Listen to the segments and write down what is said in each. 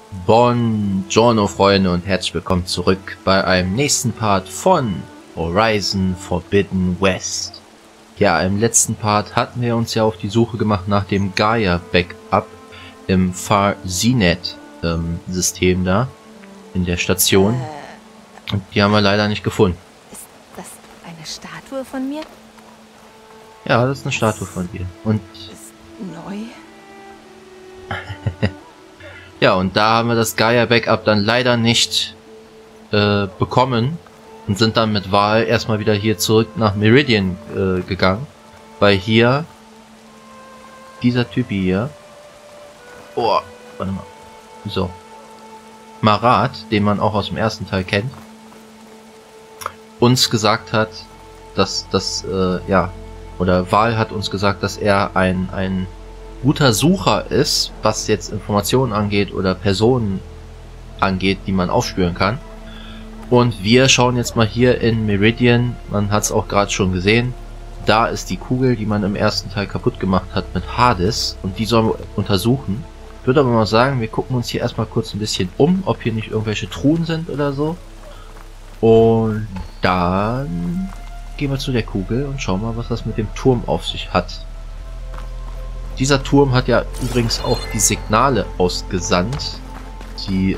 Buongiorno Freunde und herzlich willkommen zurück bei einem nächsten Part von Horizon Forbidden West. Ja, im letzten Part hatten wir uns ja auf die Suche gemacht nach dem Gaia Backup im Far-Zinet System da in der Station und die haben wir leider nicht gefunden. Ist das eine Statue von mir? Ja, das ist eine Statue von dir und Ist neu? ja, und da haben wir das Gaia Backup dann leider nicht bekommen und sind dann mit Val erstmal wieder hier zurück nach Meridian gegangen, weil hier dieser Typ hier, oh, warte mal, so, Marat, den man auch aus dem ersten Teil kennt, uns gesagt hat, dass das, ja, oder Val hat uns gesagt, dass er ein guter Sucher ist, was jetzt Informationen angeht oder Personen angeht, die man aufspüren kann. Und wir schauen jetzt mal hier in Meridian, man hat es auch gerade schon gesehen, da ist die Kugel, die man im ersten Teil kaputt gemacht hat mit Hades und die sollen wir untersuchen. Ich würde aber mal sagen, wir gucken uns hier erstmal kurz ein bisschen um, ob hier nicht irgendwelche Truhen sind oder so. Und dann gehen wir zu der Kugel und schauen mal, was das mit dem Turm auf sich hat. Dieser Turm hat ja übrigens auch die Signale ausgesandt, die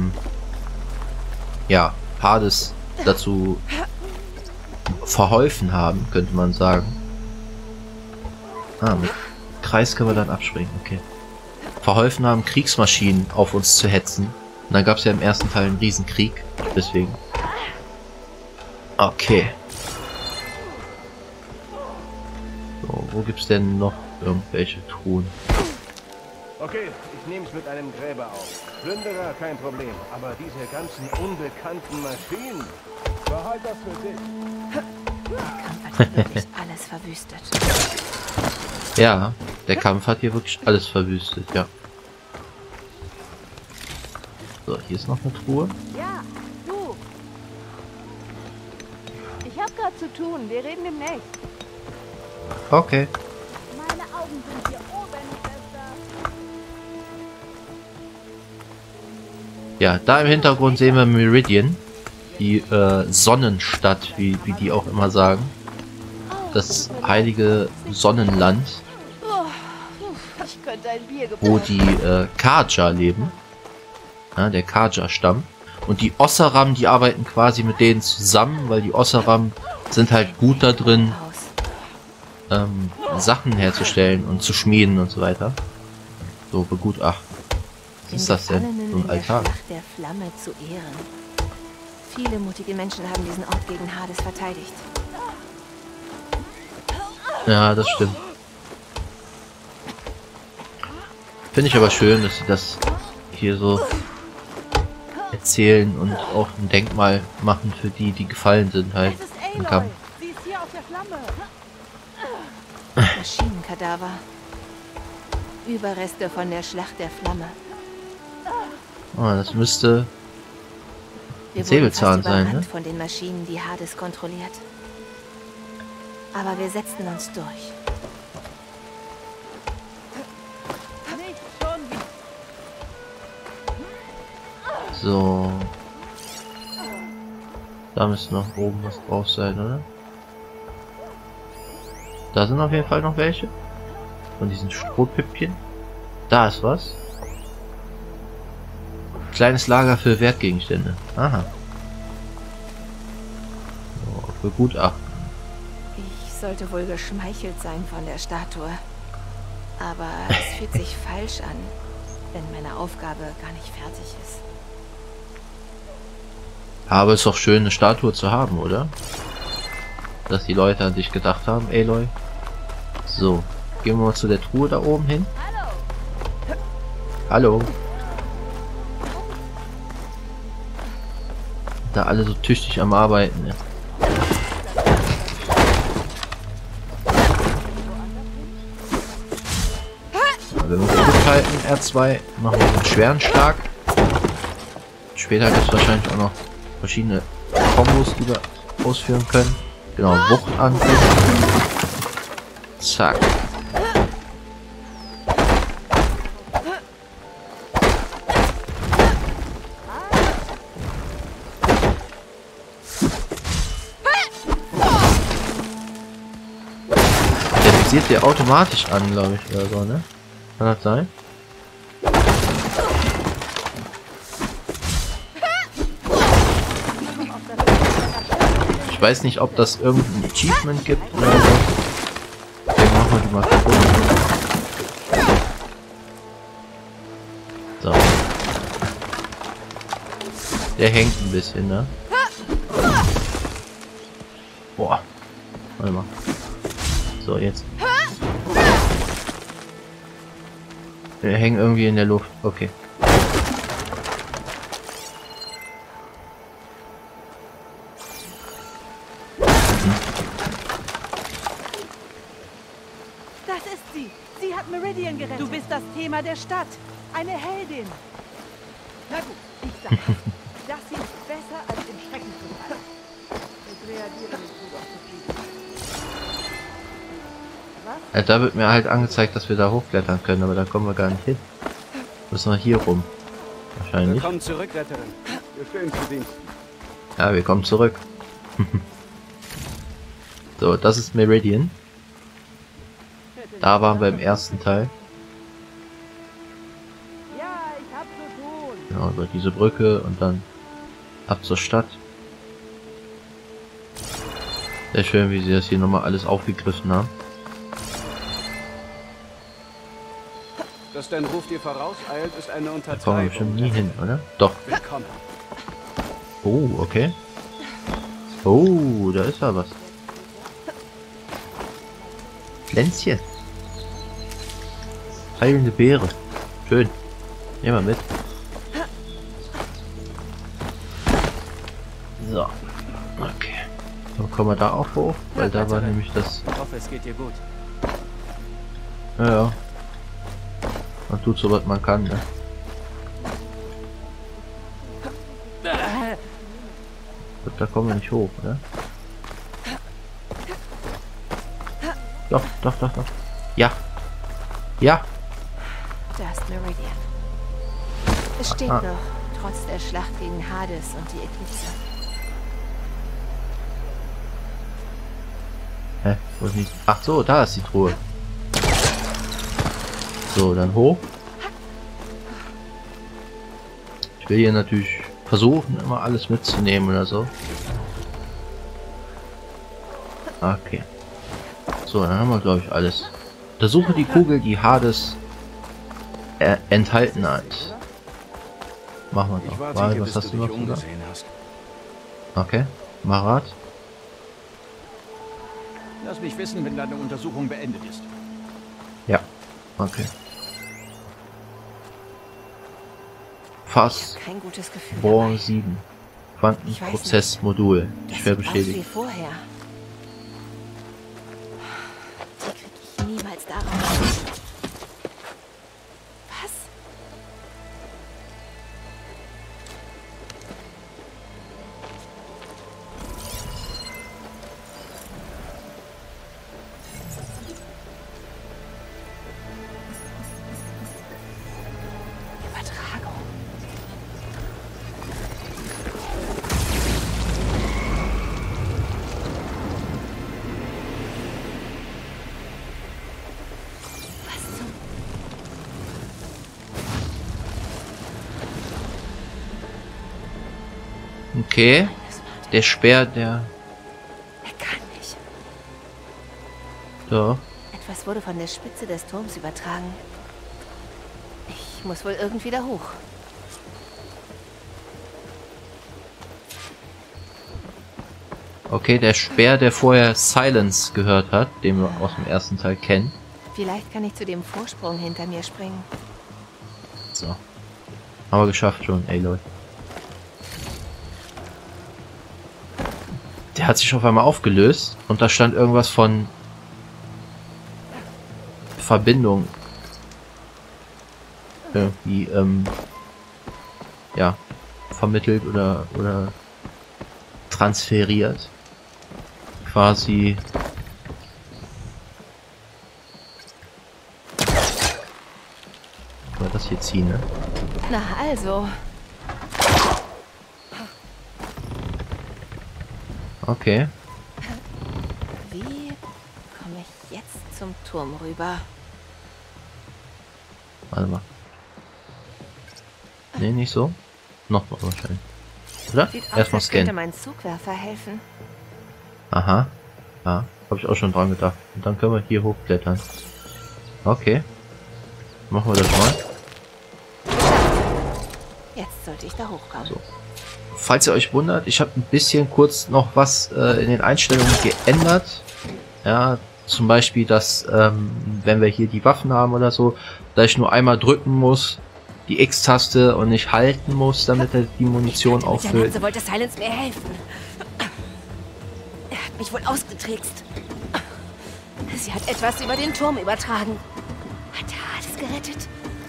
ja, Hades dazu verholfen haben, könnte man sagen. Ah, mit Kreis können wir dann abspringen, okay. Verholfen haben, Kriegsmaschinen auf uns zu hetzen. Und dann gab es ja im ersten Teil einen Riesenkrieg, deswegen. Okay. So, wo gibt's denn noch irgendwelche Truhen? Okay, ich nehme es mit einem Gräber auf. Plünderer, kein Problem. Aber diese ganzen unbekannten Maschinen, behalt das für dich. Der Kampf hat wirklich alles verwüstet. Ja, der Kampf hat hier wirklich alles verwüstet, ja. So, hier ist noch eine Truhe. Ja, du. Ich hab grad zu tun. Wir reden demnächst. Okay. Meine Augen sind hier oben, Schwester. Ja, da im Hintergrund sehen wir Meridian. Die Sonnenstadt, wie die auch immer sagen. Das heilige Sonnenland, Ich könnte ein Bier wo gebrauchen. die Kaja leben. Ja, der Kaja-Stamm. Und die Ossaram, die arbeiten quasi mit denen zusammen, weil die Ossaram sind halt gut da drin, Sachen herzustellen und zu schmieden und so weiter. So, begutachten. Was ist das denn? So ein Altar. Schlacht der Flamme zu Ehren. Viele mutige Menschen haben diesen Ort gegen Hades verteidigt. Ja, das stimmt. Finde ich aber schön, dass sie das hier so erzählen und auch ein Denkmal machen für die, die gefallen sind halt Es ist im Aloy. Kampf. Sie ist hier auf der Flamme. Maschinenkadaver. Überreste von der Schlacht der Flamme. Oh, das müsste Wir Säbelzahn wurden fast sein, überrannt ne? von den Maschinen, die Hades kontrolliert. Aber wir setzten uns durch. Nicht schon. So. Da müsste noch oben was drauf sein, oder? Da sind auf jeden Fall noch welche. Von diesen Strohpüppchen. Da ist was. Kleines Lager für Wertgegenstände. Aha. So, begutachten. Ich sollte wohl geschmeichelt sein von der Statue. Aber es fühlt sich falsch an, wenn meine Aufgabe gar nicht fertig ist. Aber es ist doch schön, eine Statue zu haben, oder? Dass die Leute an dich gedacht haben, Aloy. So, gehen wir mal zu der Truhe da oben hin. Hallo. Da alle so tüchtig am Arbeiten. Ja. Wenn wir gut halten, R2, machen wir einen schweren Schlag. Später gibt es wahrscheinlich auch noch verschiedene Kombos, die wir ausführen können. Genau, Wuchtangriff. Zack. pausiert der automatisch an, glaube ich, oder so, ne? Kann das sein? Ich weiß nicht, ob das irgendein Achievement gibt oder so. Deswegen machen wir die mal kaputt. So. Der hängt ein bisschen, ne? Boah. Warte mal. So, jetzt. Wir hängen irgendwie in der Luft. Okay. Das ist sie. Sie hat Meridian gerettet. Du bist das Thema der Stadt. Eine Heldin. Na gut, ich sag. Das hier ist besser als im Schrecken zu bleiben. Ich reagiere nicht gut auf so viel. Was? Da wird mir halt angezeigt, dass wir da hochklettern können, aber da kommen wir gar nicht hin. Müssen wir hier rum. Wahrscheinlich. Willkommen zurück, Retterin. Wir stehen zu Dienst. Ja, wir kommen zurück. So, das ist Meridian. Da waren wir im ersten Teil. Ja, ich hab zu tun. Genau, über diese Brücke und dann ab zur Stadt. Sehr schön, wie sie das hier nochmal alles aufgegriffen haben. Dass dein Ruf dir vorauseilt, ist eine Da kommen wir Untertreibung. bestimmt nie hin, oder? Doch. Willkommen. Oh, okay. Oh, da ist ja was. Pflänzchen. Heilende Beere. Schön. Nehmen wir mit. So. Okay. Dann kommen wir da auch hoch, weil da war nämlich das... Ich hoffe, es geht dir gut. Ja, ja. Man tut so, was man kann, ne? Gut, da kommen wir nicht hoch, oder? Doch, doch, doch, doch. Ja. Ja. Da ist Meridian. Es steht Ah. noch, trotz der Schlacht gegen Hades und die Eklipse. Hä? Wo ist nicht? Ach so, da ist die Truhe. So, dann hoch. Ich will hier natürlich versuchen, immer alles mitzunehmen oder so. Okay. So, dann haben wir, glaube ich, alles. Untersuche die Kugel, die Hades enthalten hat. Machen wir Ich doch. warte Warte, hier, was bis hast du du dich noch gesagt? umgesehen hast. Okay. Marat. Lass mich wissen, wenn deine Untersuchung beendet ist. Ja. Okay. Fass Kein gutes Gefühl Bohr dabei. 7. Quantenprozessmodul. Das Schwer sieht aus beschädigt. wie vorher. Die krieg ich niemals da raus. Was? Übertragung. Was zum... Okay. Der Speer, der... Er kann nicht. Da. Etwas wurde von der Spitze des Turms übertragen. Ich muss wohl irgendwie da hoch. Okay, der Speer, der vorher Silence gehört hat, den wir aus dem ersten Teil kennen. Vielleicht kann ich zu dem Vorsprung hinter mir springen. So. Haben wir geschafft schon, ey Leute. Der hat sich auf einmal aufgelöst und da stand irgendwas von Verbindung. Irgendwie, ja, vermittelt oder transferiert. Quasi. Mal das hier ziehen, ne? Na also, Okay. wie komme ich jetzt zum Turm rüber. Warte mal. Nee, nicht so. Nochmal wahrscheinlich. Oder? Sieht aus, Erstmal als könnte scannen. mein Zugwerfer helfen. Aha. Ja, habe ich auch schon dran gedacht. Und dann können wir hier hochklettern. Okay. Machen wir das mal. Jetzt sollte ich da hochkommen. So. Falls ihr euch wundert, ich habe ein bisschen kurz noch was in den Einstellungen geändert. Ja, zum Beispiel, dass wenn wir hier die Waffen haben oder so, dass ich nur einmal drücken muss, die X-Taste, und nicht halten muss, damit er die Munition auffüllt. Der Lanze wollte Silence mir helfen. Er hat mich wohl ausgetrickst. Sie hat etwas über den Turm übertragen. Hat er alles gerettet?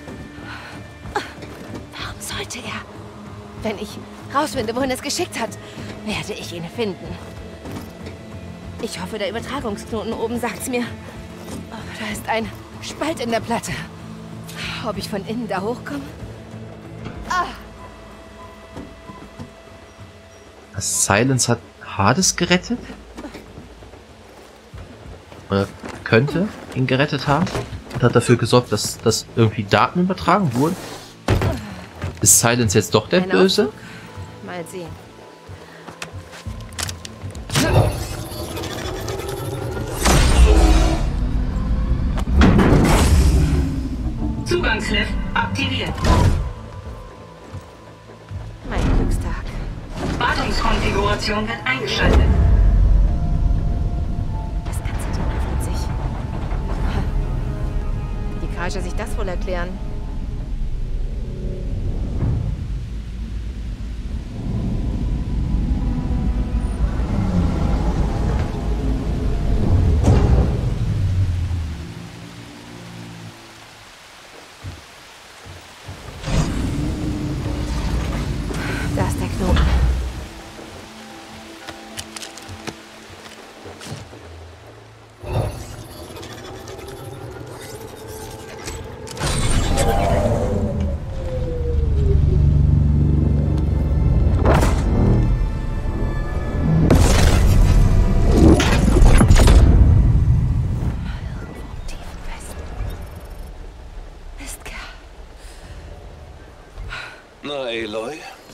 Warum sollte er? Wenn ich rausfinde, wohin es geschickt hat, werde ich ihn finden. Ich hoffe, der Übertragungsknoten oben sagt's mir. Oh, da ist ein Spalt in der Platte. Ob ich von innen da hochkomme? Silence hat Hades gerettet? Oder könnte ihn gerettet haben? Und hat dafür gesorgt, dass irgendwie Daten übertragen wurden? Ist Silence jetzt doch der Ein Böse? Aufzug? Mal sehen. Zugangslift aktiviert. Mein Glückstag. Wartungskonfiguration wird eingeschaltet. Das ganze Ding öffnet sich. Wie die Kaiser sich das wohl erklären? Da ist der Knoten. Na, Aloy?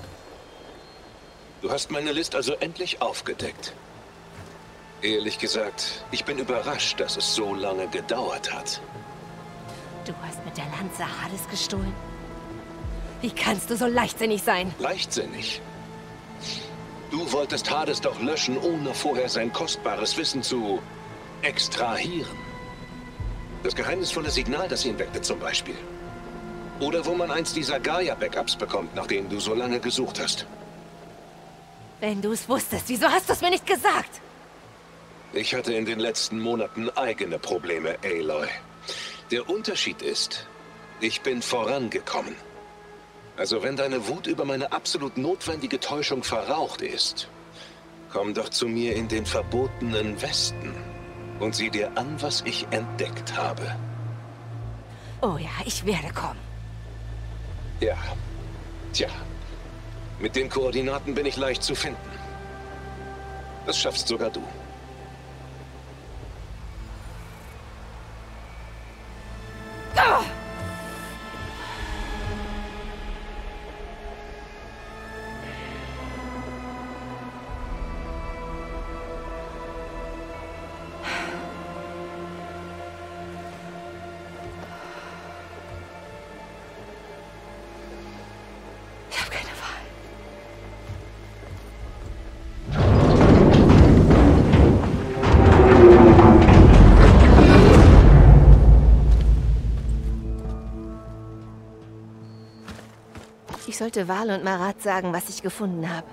Du hast meine List also endlich aufgedeckt. Ehrlich gesagt, ich bin überrascht, dass es so lange gedauert hat. Du hast mit der Lanze Hades gestohlen? Wie kannst du so leichtsinnig sein? Leichtsinnig. Du wolltest Hades doch löschen, ohne vorher sein kostbares Wissen zu extrahieren. Das geheimnisvolle Signal, das ihn weckte zum Beispiel. Oder wo man eins dieser Gaia-Backups bekommt, nach denen du so lange gesucht hast. Wenn du es wusstest, wieso hast du es mir nicht gesagt? Ich hatte in den letzten Monaten eigene Probleme, Aloy. Der Unterschied ist, ich bin vorangekommen. Also wenn deine Wut über meine absolut notwendige Täuschung verraucht ist, komm doch zu mir in den verbotenen Westen und sieh dir an, was ich entdeckt habe. Oh ja, ich werde kommen. Ja, tja. Mit den Koordinaten bin ich leicht zu finden. Das schaffst sogar du. Ich habe keine Wahl. Ich sollte Val und Marat sagen, was ich gefunden habe.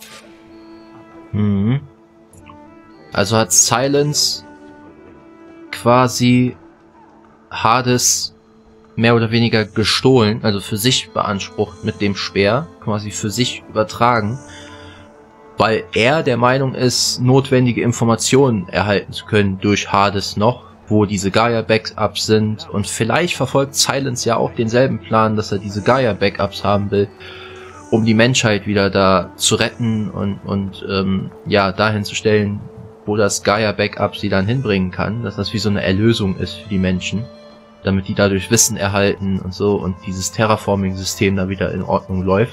Mhm. Also hat Silence quasi Hades mehr oder weniger gestohlen, also für sich beansprucht mit dem Speer, quasi für sich übertragen, weil er der Meinung ist, notwendige Informationen erhalten zu können durch Hades noch, wo diese Gaia-Backups sind, und vielleicht verfolgt Silence ja auch denselben Plan, dass er diese Gaia-Backups haben will, um die Menschheit wieder da zu retten und ja, dahin zu stellen, wo das Gaia-Backup sie dann hinbringen kann, dass das wie so eine Erlösung ist für die Menschen, damit die dadurch Wissen erhalten und so und dieses Terraforming-System da wieder in Ordnung läuft.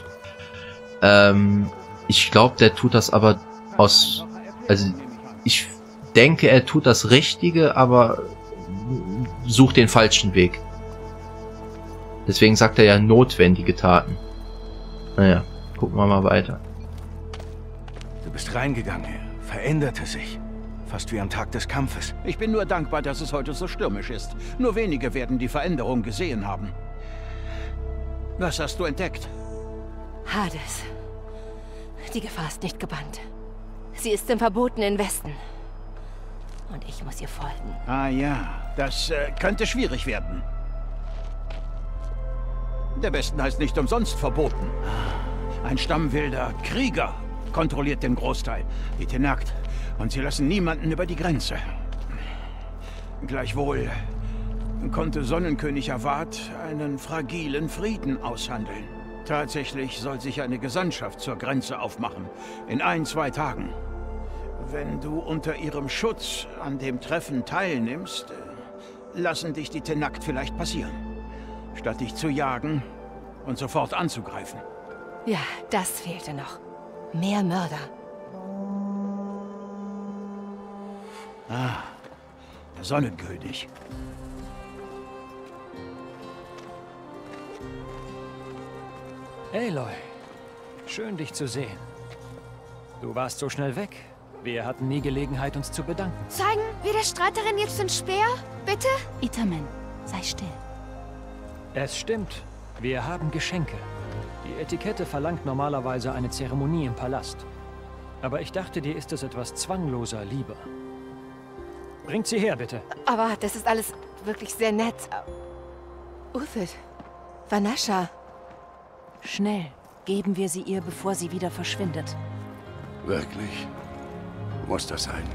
Ich glaube, der tut das aber also ich denke, er tut das Richtige, aber sucht den falschen Weg. Deswegen sagt er ja notwendige Taten. Naja, gucken wir mal weiter. Du bist reingegangen, veränderte sich. Fast wie am Tag des Kampfes. Ich bin nur dankbar, dass es heute so stürmisch ist. Nur wenige werden die Veränderung gesehen haben. Was hast du entdeckt? Hades. Die Gefahr ist nicht gebannt. Sie ist im verbotenen Westen. Und ich muss ihr folgen. Ah ja, das könnte schwierig werden. Der Westen heißt nicht umsonst verboten. Ein Stamm wilder Krieger kontrolliert den Großteil. Die Tenakt. Und sie lassen niemanden über die Grenze. Gleichwohl konnte Sonnenkönig Avad einen fragilen Frieden aushandeln. Tatsächlich soll sich eine Gesandtschaft zur Grenze aufmachen. In 1-2 Tagen. Wenn du unter ihrem Schutz an dem Treffen teilnimmst, lassen dich die Tenakt vielleicht passieren. Statt dich zu jagen und sofort anzugreifen. Ja, das fehlte noch. Mehr Mörder. Ah, der Sonnenkönig. Aloy, schön dich zu sehen. Du warst so schnell weg. Wir hatten nie Gelegenheit, uns zu bedanken. Zeigen wir der Streiterin jetzt den Speer, bitte? Itamen, sei still. Es stimmt, wir haben Geschenke. Die Etikette verlangt normalerweise eine Zeremonie im Palast. Aber ich dachte, dir ist es etwas zwangloser lieber. Bringt sie her, bitte. Aber das ist alles wirklich sehr nett. Uthid. Vanasha. Schnell. Geben wir sie ihr, bevor sie wieder verschwindet. Wirklich? Muss das sein?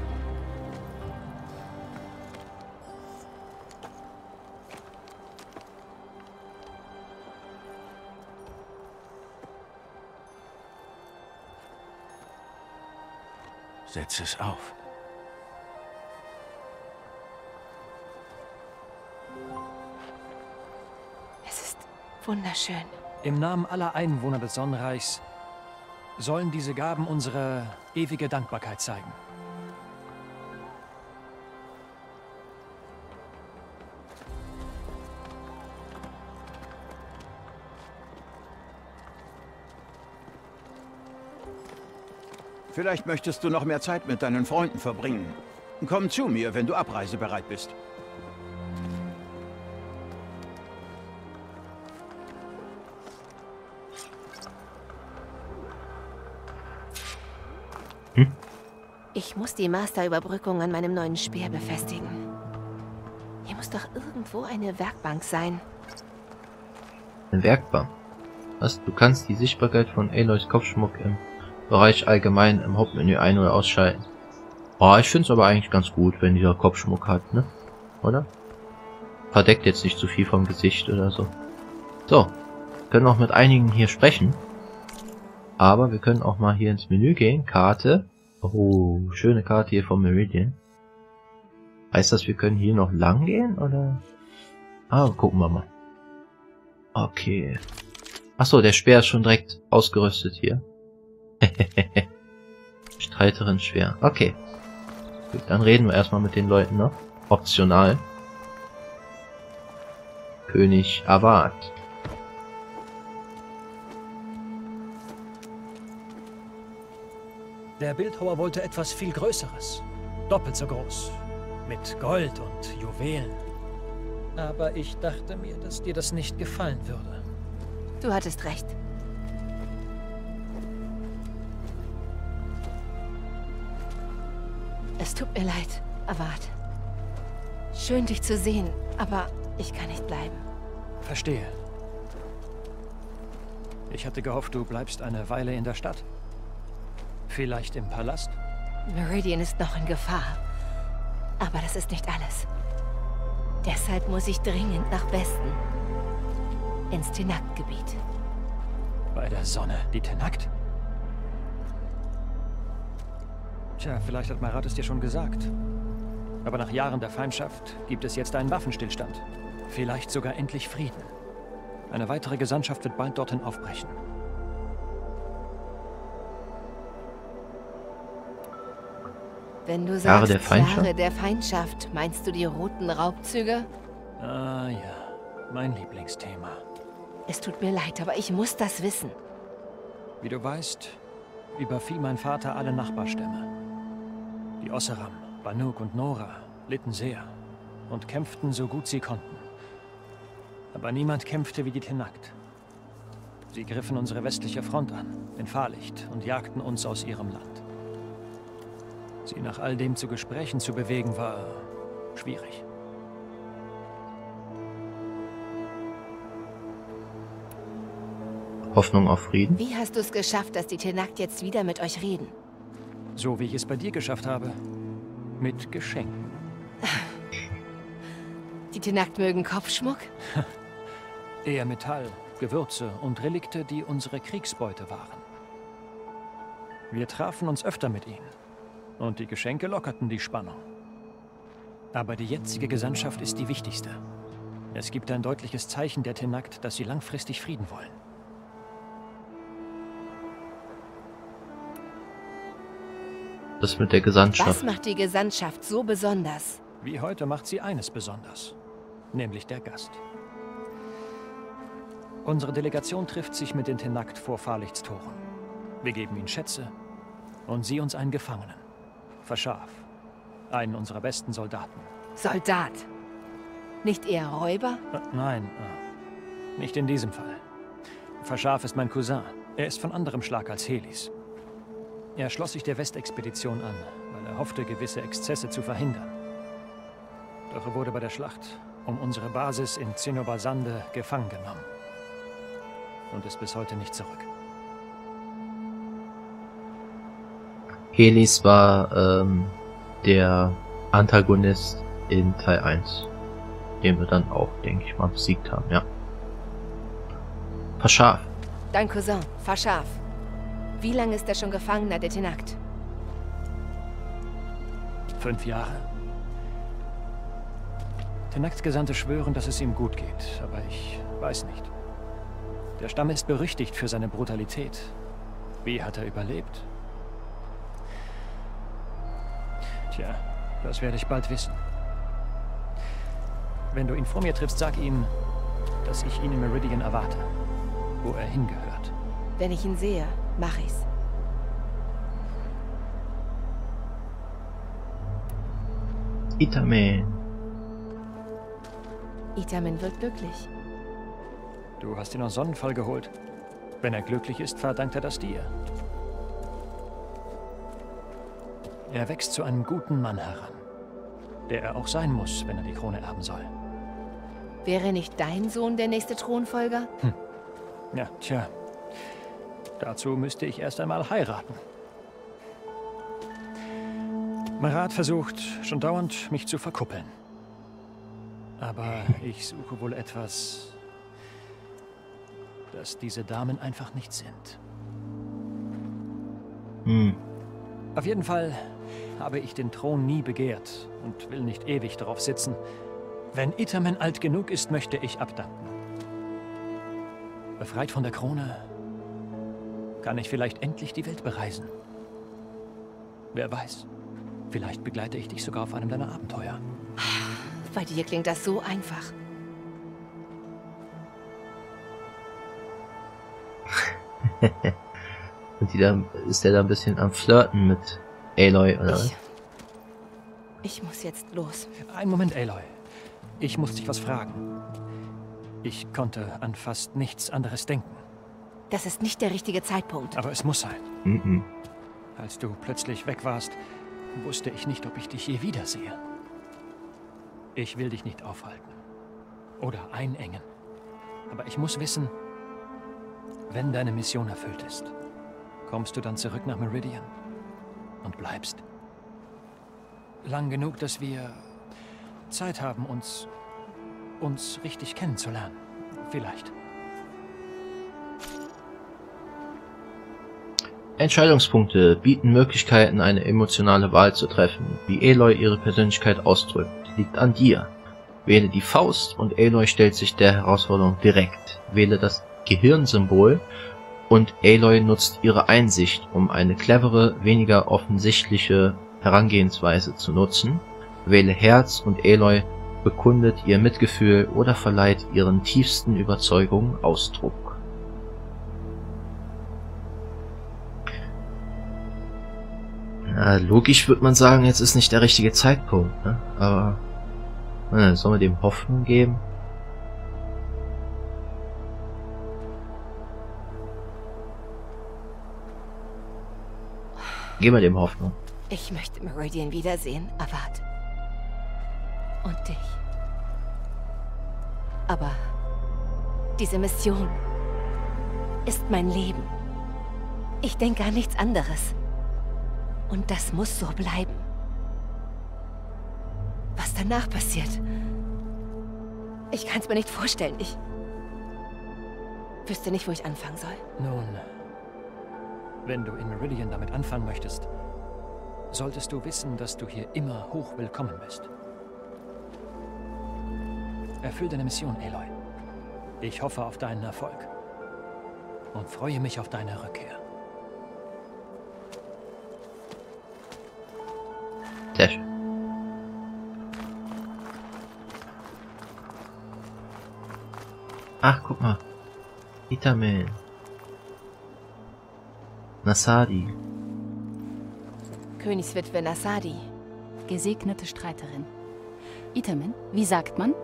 Setz es auf. Es ist wunderschön. Im Namen aller Einwohner des Sonnenreichs sollen diese Gaben unsere ewige Dankbarkeit zeigen. Vielleicht möchtest du noch mehr Zeit mit deinen Freunden verbringen. Komm zu mir, wenn du abreisebereit bist. Ich muss die Masterüberbrückung an meinem neuen Speer befestigen. Hier muss doch irgendwo eine Werkbank sein. Eine Werkbank? Was? Du kannst die Sichtbarkeit von Aloys Kopfschmuck im Bereich allgemein im Hauptmenü ein- oder ausschalten. Oh, ich finde es aber eigentlich ganz gut, wenn dieser Kopfschmuck hat, ne? Oder? Verdeckt jetzt nicht zu viel vom Gesicht oder so. So. Können auch mit einigen hier sprechen. Aber wir können auch mal hier ins Menü gehen. Karte. Oh, schöne Karte hier vom Meridian. Heißt das, wir können hier noch lang gehen, oder? Ah, gucken wir mal. Okay. Achso, der Speer ist schon direkt ausgerüstet hier. Streiterin schwer. Okay. Gut, dann reden wir erstmal mit den Leuten noch. Optional. König Avad. Der Bildhauer wollte etwas viel Größeres. Doppelt so groß. Mit Gold und Juwelen. Aber ich dachte mir, dass dir das nicht gefallen würde. Du hattest recht. Es tut mir leid, Avad. Schön, dich zu sehen, aber ich kann nicht bleiben. Verstehe. Ich hatte gehofft, du bleibst eine Weile in der Stadt. Vielleicht im Palast? Meridian ist noch in Gefahr. Aber das ist nicht alles. Deshalb muss ich dringend nach Westen. Ins Tenakt-Gebiet. Bei der Sonne. Die Tenakt? Tja, vielleicht hat Marat es dir schon gesagt. Aber nach Jahren der Feindschaft gibt es jetzt einen Waffenstillstand. Vielleicht sogar endlich Frieden. Eine weitere Gesandtschaft wird bald dorthin aufbrechen. Wenn du Jahre sagst, der Feindschaft? Jahre der Feindschaft, meinst du die roten Raubzüge? Ah ja, mein Lieblingsthema. Es tut mir leid, aber ich muss das wissen. Wie du weißt, überfiel mein Vater alle Nachbarstämme. Die Osseram, Banuk und Nora litten sehr und kämpften so gut sie konnten. Aber niemand kämpfte wie die Tenakt. Sie griffen unsere westliche Front an, in Fahrlicht, und jagten uns aus ihrem Land. Sie nach all dem zu Gesprächen zu bewegen, war schwierig. Hoffnung auf Frieden. Wie hast du es geschafft, dass die Tenakt jetzt wieder mit euch reden? So wie ich es bei dir geschafft habe. Mit Geschenken. Die Tenakt mögen Kopfschmuck? Eher Metall, Gewürze und Relikte, die unsere Kriegsbeute waren. Wir trafen uns öfter mit ihnen. Und die Geschenke lockerten die Spannung. Aber die jetzige Gesandtschaft ist die wichtigste. Es gibt ein deutliches Zeichen der Tenakt, dass sie langfristig Frieden wollen. Das mit der Gesandtschaft. Was macht die Gesandtschaft so besonders? Wie heute macht sie eines besonders. Nämlich der Gast. Unsere Delegation trifft sich mit den Tenakt vor Fahrlichtstoren. Wir geben ihnen Schätze und sie uns einen Gefangenen. Verschaf. Einen unserer besten Soldaten. Soldat? Nicht eher Räuber? Nein, nicht in diesem Fall. Verschaf ist mein Cousin. Er ist von anderem Schlag als Helis. Er schloss sich der Westexpedition an, weil er hoffte, gewisse Exzesse zu verhindern. Doch er wurde bei der Schlacht um unsere Basis in Zinobasande gefangen genommen. Und ist bis heute nicht zurück. Helis war der Antagonist in Teil 1, den wir dann auch, denke ich mal, besiegt haben, ja. Verschaf. Dein Cousin, Verschaf. Wie lange ist er schon Gefangener der Tenakt? 5 Jahre. Tenakt-Gesandte schwören, dass es ihm gut geht, aber ich weiß nicht. Der Stamm ist berüchtigt für seine Brutalität. Wie hat er überlebt? Tja, das werde ich bald wissen. Wenn du ihn vor mir triffst, sag ihm, dass ich ihn in Meridian erwarte, wo er hingehört. Wenn ich ihn sehe, mach ich's. Itamen. Itamen wird glücklich. Du hast ihn aus Sonnenfall geholt. Wenn er glücklich ist, verdankt er das dir. Er wächst zu einem guten Mann heran, der er auch sein muss, wenn er die Krone erben soll. Wäre nicht dein Sohn der nächste Thronfolger? Ja, tja. Dazu müsste ich erst einmal heiraten. Marat versucht schon dauernd, mich zu verkuppeln. Aber ich suche wohl etwas, das diese Damen einfach nicht sind. Auf jeden Fall habe ich den Thron nie begehrt und will nicht ewig darauf sitzen. Wenn Itamen alt genug ist, möchte ich abdanken. Befreit von der Krone, kann ich vielleicht endlich die Welt bereisen. Wer weiß, vielleicht begleite ich dich sogar auf einem deiner Abenteuer. Bei dir klingt das so einfach. Und ist der da ein bisschen am Flirten mit Aloy, oder was? Ich muss jetzt los. Einen Moment, Aloy. Ich muss dich was fragen. Ich konnte an fast nichts anderes denken. Das ist nicht der richtige Zeitpunkt. Aber es muss sein. Als du plötzlich weg warst, wusste ich nicht, ob ich dich je wiedersehe. Ich will dich nicht aufhalten. Oder einengen. Aber ich muss wissen, wenn deine Mission erfüllt ist, kommst du dann zurück nach Meridian und bleibst. Lang genug, dass wir Zeit haben, uns richtig kennenzulernen. Entscheidungspunkte bieten Möglichkeiten, eine emotionale Wahl zu treffen. Wie Aloy ihre Persönlichkeit ausdrückt, liegt an dir. Wähle die Faust und Aloy stellt sich der Herausforderung direkt. Wähle das Gehirnsymbol und Aloy nutzt ihre Einsicht, um eine clevere, weniger offensichtliche Herangehensweise zu nutzen. Wähle Herz und Aloy bekundet ihr Mitgefühl oder verleiht ihren tiefsten Überzeugungen Ausdruck. Ja, logisch würde man sagen, jetzt ist nicht der richtige Zeitpunkt, ne? Aber sollen wir dem Hoffnung geben? Geben wir dem Hoffnung. Ich möchte Meridian wiedersehen, Avad. Und dich. Aber diese Mission ist mein Leben. Ich denke an nichts anderes. Und das muss so bleiben. Was danach passiert, ich kann es mir nicht vorstellen. Ich wüsste nicht, wo ich anfangen soll. Nun, wenn du in Meridian damit anfangen möchtest, solltest du wissen, dass du hier immer hoch willkommen bist. Erfüll deine Mission, Aloy. Ich hoffe auf deinen Erfolg und freue mich auf deine Rückkehr. Sehr schön. Ach, guck mal. Itamen. Nasadi. Königswitwe Nasadi. Gesegnete Streiterin. Itamen, wie sagt man?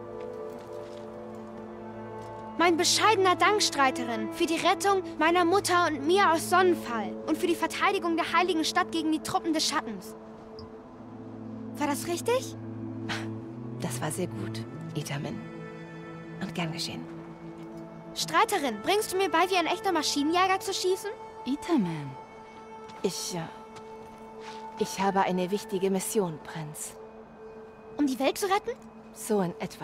Mein bescheidener Dank, Streiterin, für die Rettung meiner Mutter und mir aus Sonnenfall und für die Verteidigung der heiligen Stadt gegen die Truppen des Schattens. War das richtig? Das war sehr gut, Itamen. Und gern geschehen. Streiterin, bringst du mir bei, wie ein echter Maschinenjäger zu schießen? Itamen. Ich habe eine wichtige Mission, Prinz. Um die Welt zu retten? So in etwa.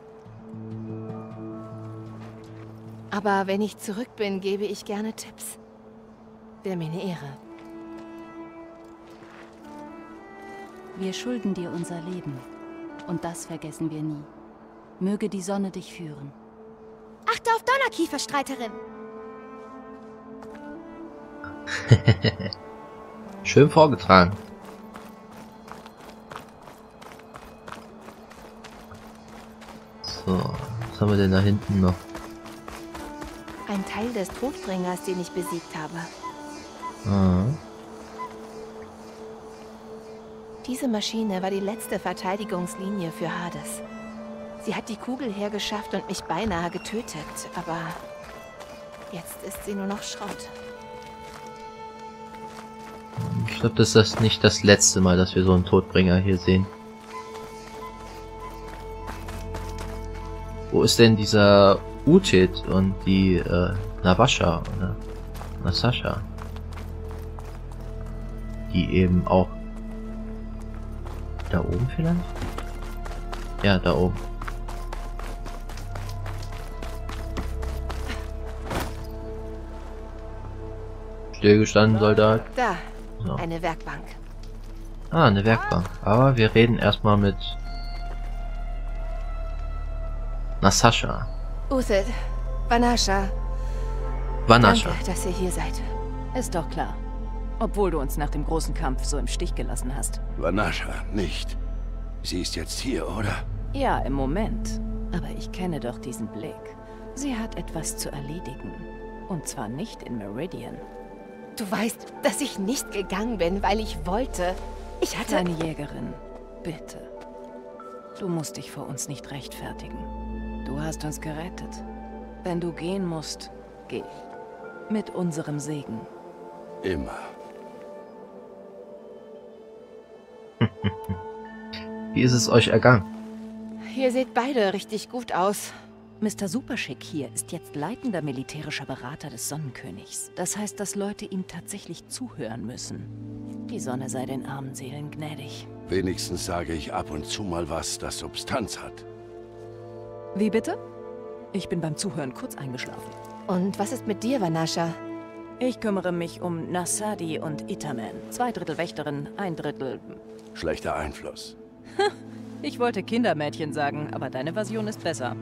Aber wenn ich zurück bin, gebe ich gerne Tipps. Wäre mir eine Ehre. Wir schulden dir unser Leben. Und das vergessen wir nie. Möge die Sonne dich führen. Achte auf Donnerkiefer, Streiterin! Schön vorgetragen. So, was haben wir denn da hinten noch? Ein Teil des Todbringers, den ich besiegt habe. Ah. Diese Maschine war die letzte Verteidigungslinie für Hades. Sie hat die Kugel hergeschafft und mich beinahe getötet, aber jetzt ist sie nur noch Schrott. Ich glaube, das ist nicht das letzte Mal, dass wir so einen Todbringer hier sehen. Wo ist denn dieser Utit und die Navasha oder Nasasha? Die eben auch da oben vielleicht? Ja, da oben. Stillgestanden, Soldat. Da, so. Eine Werkbank. Ah, eine Werkbank. Aber wir reden erstmal mit Nasasha. Uthid, Vanasha. Vanasha. Danke, dass ihr hier seid. Ist doch klar. Obwohl du uns nach dem großen Kampf so im Stich gelassen hast. Vanasha, nicht. Sie ist jetzt hier, oder? Ja, im Moment. Aber ich kenne doch diesen Blick. Sie hat etwas zu erledigen. Und zwar nicht in Meridian. Du weißt, dass ich nicht gegangen bin, weil ich wollte. Ich hatte... Kleine Jägerin, bitte. Du musst dich vor uns nicht rechtfertigen. Du hast uns gerettet. Wenn du gehen musst, geh. Mit unserem Segen. Immer. Wie ist es euch ergangen? Ihr seht beide richtig gut aus. Mr. Superschick hier ist jetzt leitender militärischer Berater des Sonnenkönigs. Das heißt, dass Leute ihm tatsächlich zuhören müssen. Die Sonne sei den armen Seelen gnädig. Wenigstens sage ich ab und zu mal was, das Substanz hat. Wie bitte? Ich bin beim Zuhören kurz eingeschlafen. Und was ist mit dir, Vanasha? Ich kümmere mich um Nasadi und Itaman. 2 Drittel Wächterin, 1 Drittel... Schlechter Einfluss. Ich wollte Kindermädchen sagen, aber deine Version ist besser.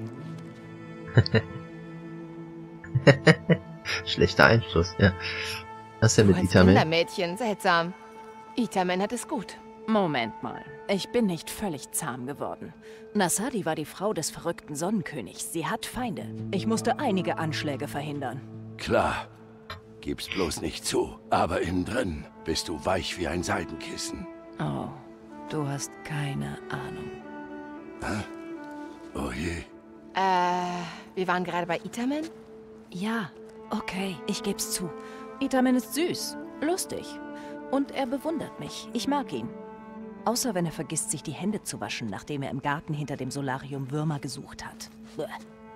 Schlechter Einfluss, ja. Was ist denn Du mit als Itaman? Kindermädchen, seltsam. Itaman hat es gut. Moment mal. Ich bin nicht völlig zahm geworden. Nasadi war die Frau des verrückten Sonnenkönigs. Sie hat Feinde. Ich musste einige Anschläge verhindern. Klar. Gib's bloß nicht zu. Aber innen drin bist du weich wie ein Seidenkissen. Oh, du hast keine Ahnung. Hä? Oh je. Wir waren gerade bei Itaman? Ja, okay, ich geb's zu. Itaman ist süß, lustig. Und er bewundert mich. Ich mag ihn. Außer wenn er vergisst, sich die Hände zu waschen, nachdem er im Garten hinter dem Solarium Würmer gesucht hat. Bäh.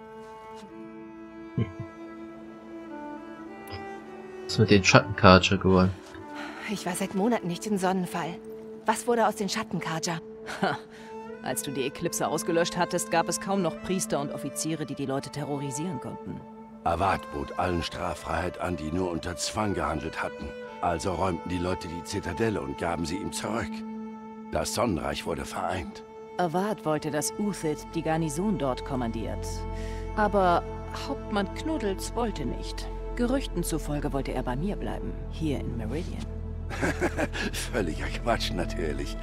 Was ist mit den Schattenkarcher geworden? Ich war seit Monaten nicht in Sonnenfall. Was wurde aus den Schattenkarcher? Als du die Eklipse ausgelöscht hattest, gab es kaum noch Priester und Offiziere, die die Leute terrorisieren konnten. Avad bot allen Straffreiheit an, die nur unter Zwang gehandelt hatten. Also räumten die Leute die Zitadelle und gaben sie ihm zurück. Das Sonnenreich wurde vereint. Avad wollte, dass Uthid die Garnison dort kommandiert. Aber Hauptmann Knuddels wollte nicht. Gerüchten zufolge wollte er bei mir bleiben, hier in Meridian. Völliger Quatsch, natürlich.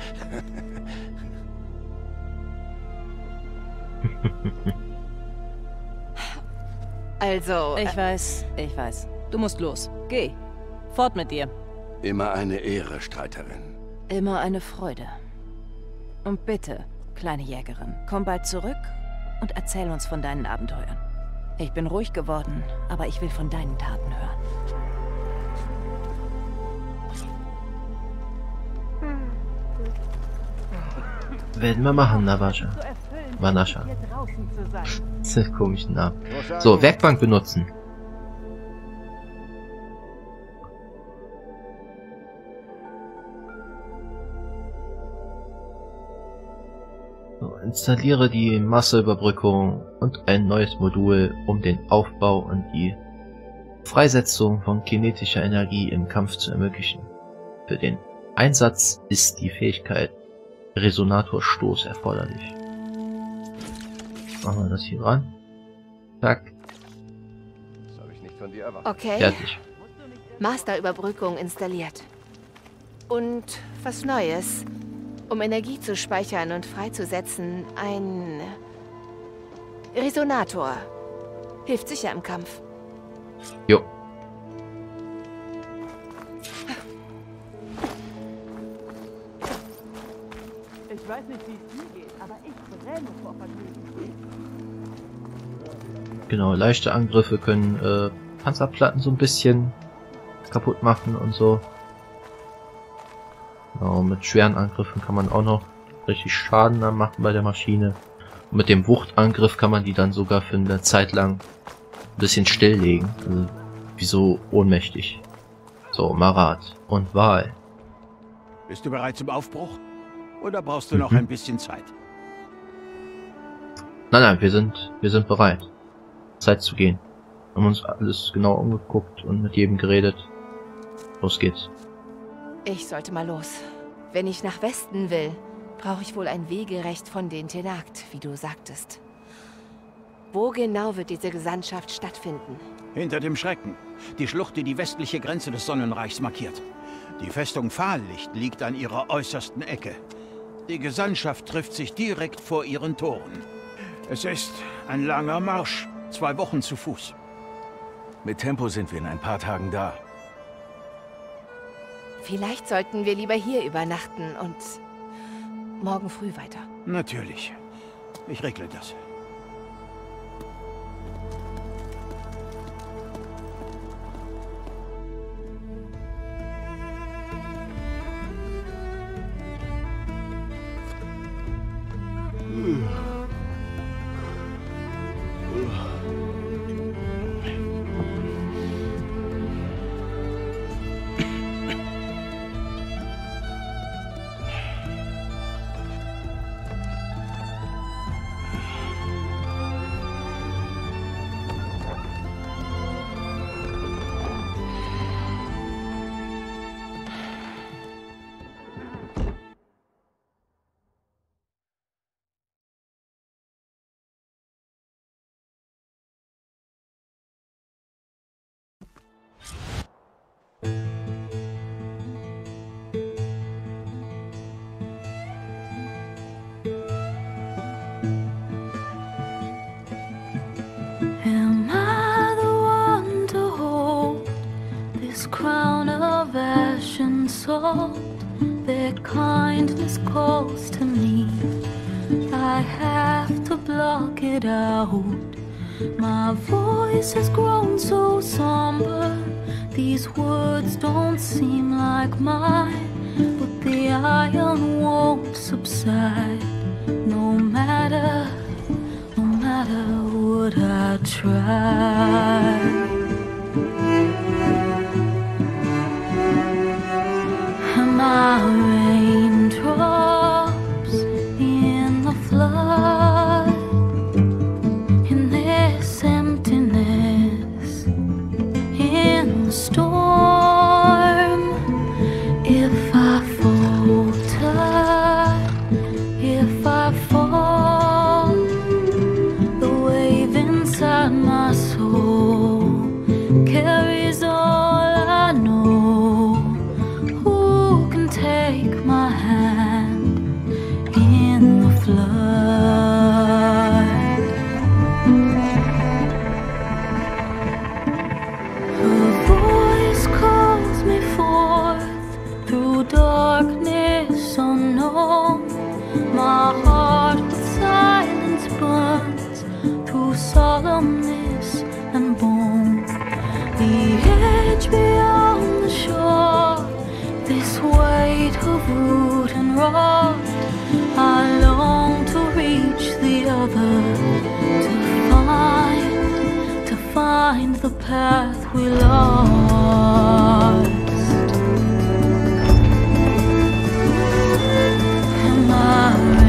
Also... Ich weiß. Du musst los. Geh. Fort mit dir. Immer eine Ehre, Streiterin. Immer eine Freude. Und bitte, kleine Jägerin, komm bald zurück und erzähl uns von deinen Abenteuern. Ich bin ruhig geworden, aber ich will von deinen Taten hören. Werden wir machen, Navasha. Vanasha. Komischen Namen. So, Werkbank benutzen. So, installiere die Masseüberbrückung und ein neues Modul, um den Aufbau und die Freisetzung von kinetischer Energie im Kampf zu ermöglichen. Für den Einsatz ist die Fähigkeit Resonatorstoß erforderlich. Machen wir das hier ran. Zack. Das habe ich nicht von dir erwartet. Okay. Fertig. Masterüberbrückung installiert. Und was Neues. Um Energie zu speichern und freizusetzen, ein Resonator. Hilft sicher im Kampf. Jo. Ich weiß nicht, wie es dir geht, aber ich brenne vor Vergnügen. Genau, leichte Angriffe können Panzerplatten so ein bisschen kaputt machen und so. Genau, mit schweren Angriffen kann man auch noch richtig Schaden dann machen bei der Maschine. Und mit dem Wuchtangriff kann man die dann sogar für eine Zeit lang ein bisschen stilllegen. Also, wie so ohnmächtig. So, Marat und Wahl. Bist du bereit zum Aufbruch? Oder brauchst du noch ein bisschen Zeit? Nein, wir sind bereit. Zeit zu gehen. Wir haben uns alles genau umgeguckt und mit jedem geredet. Los geht's. Ich sollte mal los. Wenn ich nach Westen will, brauche ich wohl ein Wegerecht von den Tenakt, wie du sagtest. Wo genau wird diese Gesandtschaft stattfinden? Hinter dem Schrecken. Die Schlucht, die die westliche Grenze des Sonnenreichs markiert. Die Festung Fahllicht liegt an ihrer äußersten Ecke. Die Gesandtschaft trifft sich direkt vor ihren Toren. Es ist ein langer Marsch, 2 Wochen zu Fuß. Mit Tempo sind wir in ein paar Tagen da. Vielleicht sollten wir lieber hier übernachten und morgen früh weiter. Natürlich. Ich regle das. salt, their kindness calls to me. I have to block it out. My voice has grown so somber. These words don't seem like mine, but the iron won't subside. No matter what I try. And my raindrops in the flood, in this emptiness, in the storm. If I falter, if I fall, the wave inside my soul carries all I know. Who can take my hand in the flood? Her voice calls me forth through darkness unknown. My heart with silence burns through solemnness and bone. The edge beyond the shore, this weight of root and rod. I long to reach the other, to find the path we lost. And my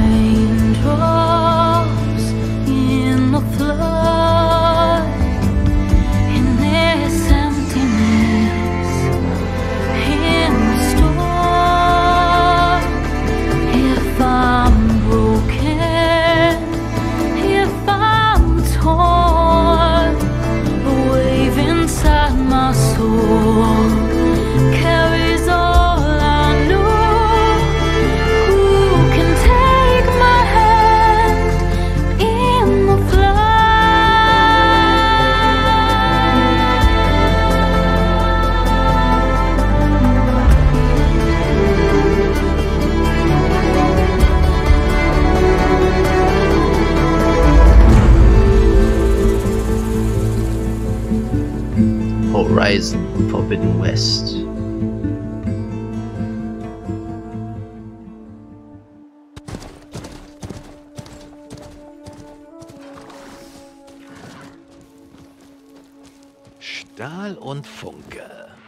raindrops in the flood, in this emptiness, in the storm. If I'm broken, if I'm torn, the wave inside my soul carries all I know. Who can take my hand in the Horizon Forbidden West. Stahl und Funke.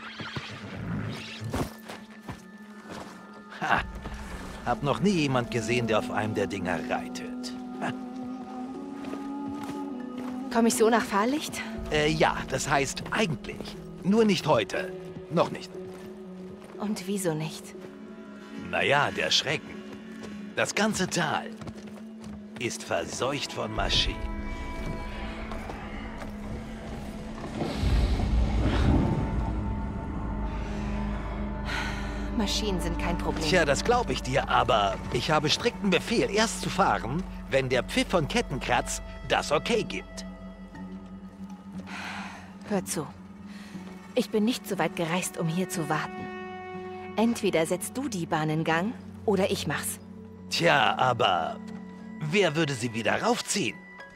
Ha! Hab noch nie jemand gesehen, der auf einem der Dinger reitet. Ha. Komme ich so nach Fahrlicht? Ja, das heißt eigentlich. Nur nicht heute. Noch nicht. Und wieso nicht? Naja, der Schrecken. Das ganze Tal ist verseucht von Maschinen. Maschinen sind kein Problem. Tja, das glaube ich dir, aber ich habe strikten Befehl, erst zu fahren, wenn der Pfiff von Kettenkratz das Okay gibt. Hör zu. Ich bin nicht so weit gereist, um hier zu warten. Entweder setzt du die Bahn in Gang, oder ich mach's. Tja, aber wer würde sie wieder raufziehen?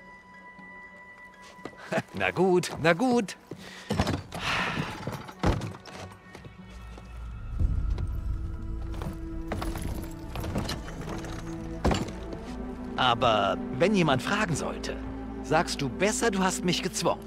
Na gut, na gut. Aber wenn jemand fragen sollte, sagst du besser, du hast mich gezwungen.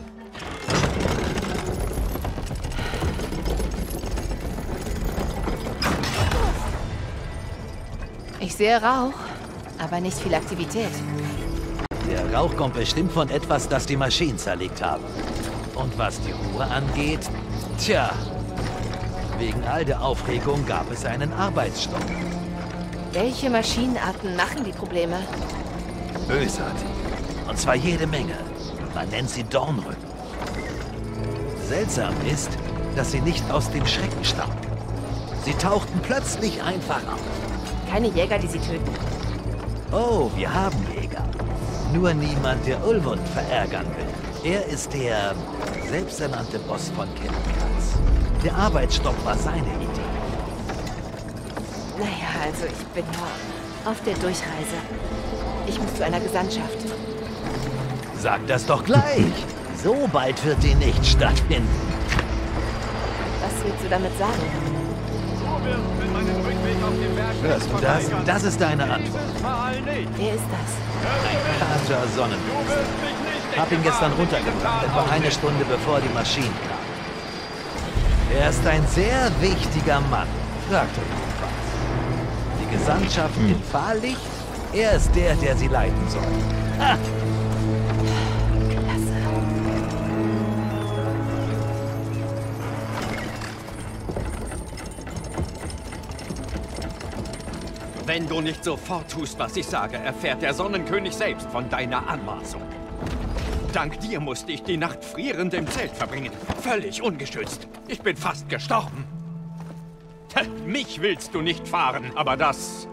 Ich sehe Rauch, aber nicht viel Aktivität. Der Rauch kommt bestimmt von etwas, das die Maschinen zerlegt haben. Und was die Ruhe angeht, tja, wegen all der Aufregung gab es einen Arbeitsstopp. Welche Maschinenarten machen die Probleme? Bösartig. Und zwar jede Menge. Man nennt sie Dornrücken. Seltsam ist, dass sie nicht aus dem Schrecken stammen. Sie tauchten plötzlich einfach auf. Keine Jäger, die sie töten. Oh, wir haben Jäger. Nur niemand, der Ulvund verärgern will. Er ist der selbsternannte Boss von Kettenkratz. Der Arbeitsstopp war seine Idee. Naja, also ich bin nur auf der Durchreise. Ich muss zu einer Gesandtschaft. Sag das doch gleich. So bald wird die nicht stattfinden. Was willst du damit sagen? Hörst du das? Das ist deine Antwort. Wer ist das? Ein Kaja Sonnenpriester. Hab ihn gestern runtergebracht, etwa eine Stunde bevor die Maschinen kamen. Er ist ein sehr wichtiger Mann. Fragt euch was. Die Gesandtschaft in Fahrlicht, er ist der, der sie leiten soll. Ha! Wenn du nicht sofort tust, was ich sage, erfährt der Sonnenkönig selbst von deiner Anmaßung. Dank dir musste ich die Nacht frierend im Zelt verbringen. Völlig ungeschützt. Ich bin fast gestorben. Mich willst du nicht fahren, aber das...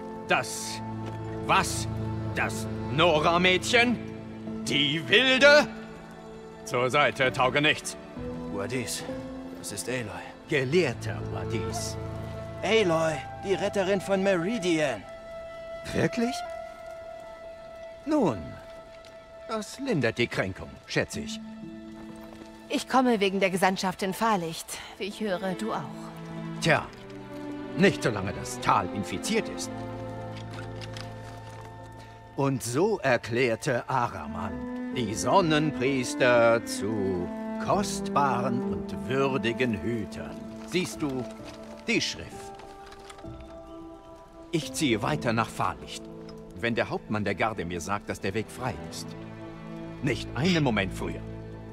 Was? Das Nora-Mädchen? Die Wilde? Zur Seite, Taugenichts. Wadis, das ist Aloy. Gelehrter Wadis. Aloy, die Retterin von Meridian. Wirklich? Nun, das lindert die Kränkung, schätze ich. Ich komme wegen der Gesandtschaft in Fahrlicht. Wie ich höre, du auch. Tja, nicht solange das Tal infiziert ist. Und so erklärte Araman die Sonnenpriester zu kostbaren und würdigen Hütern. Siehst du die Schrift? Ich ziehe weiter nach Fahrlicht, wenn der Hauptmann der Garde mir sagt, dass der Weg frei ist. Nicht einen Moment früher.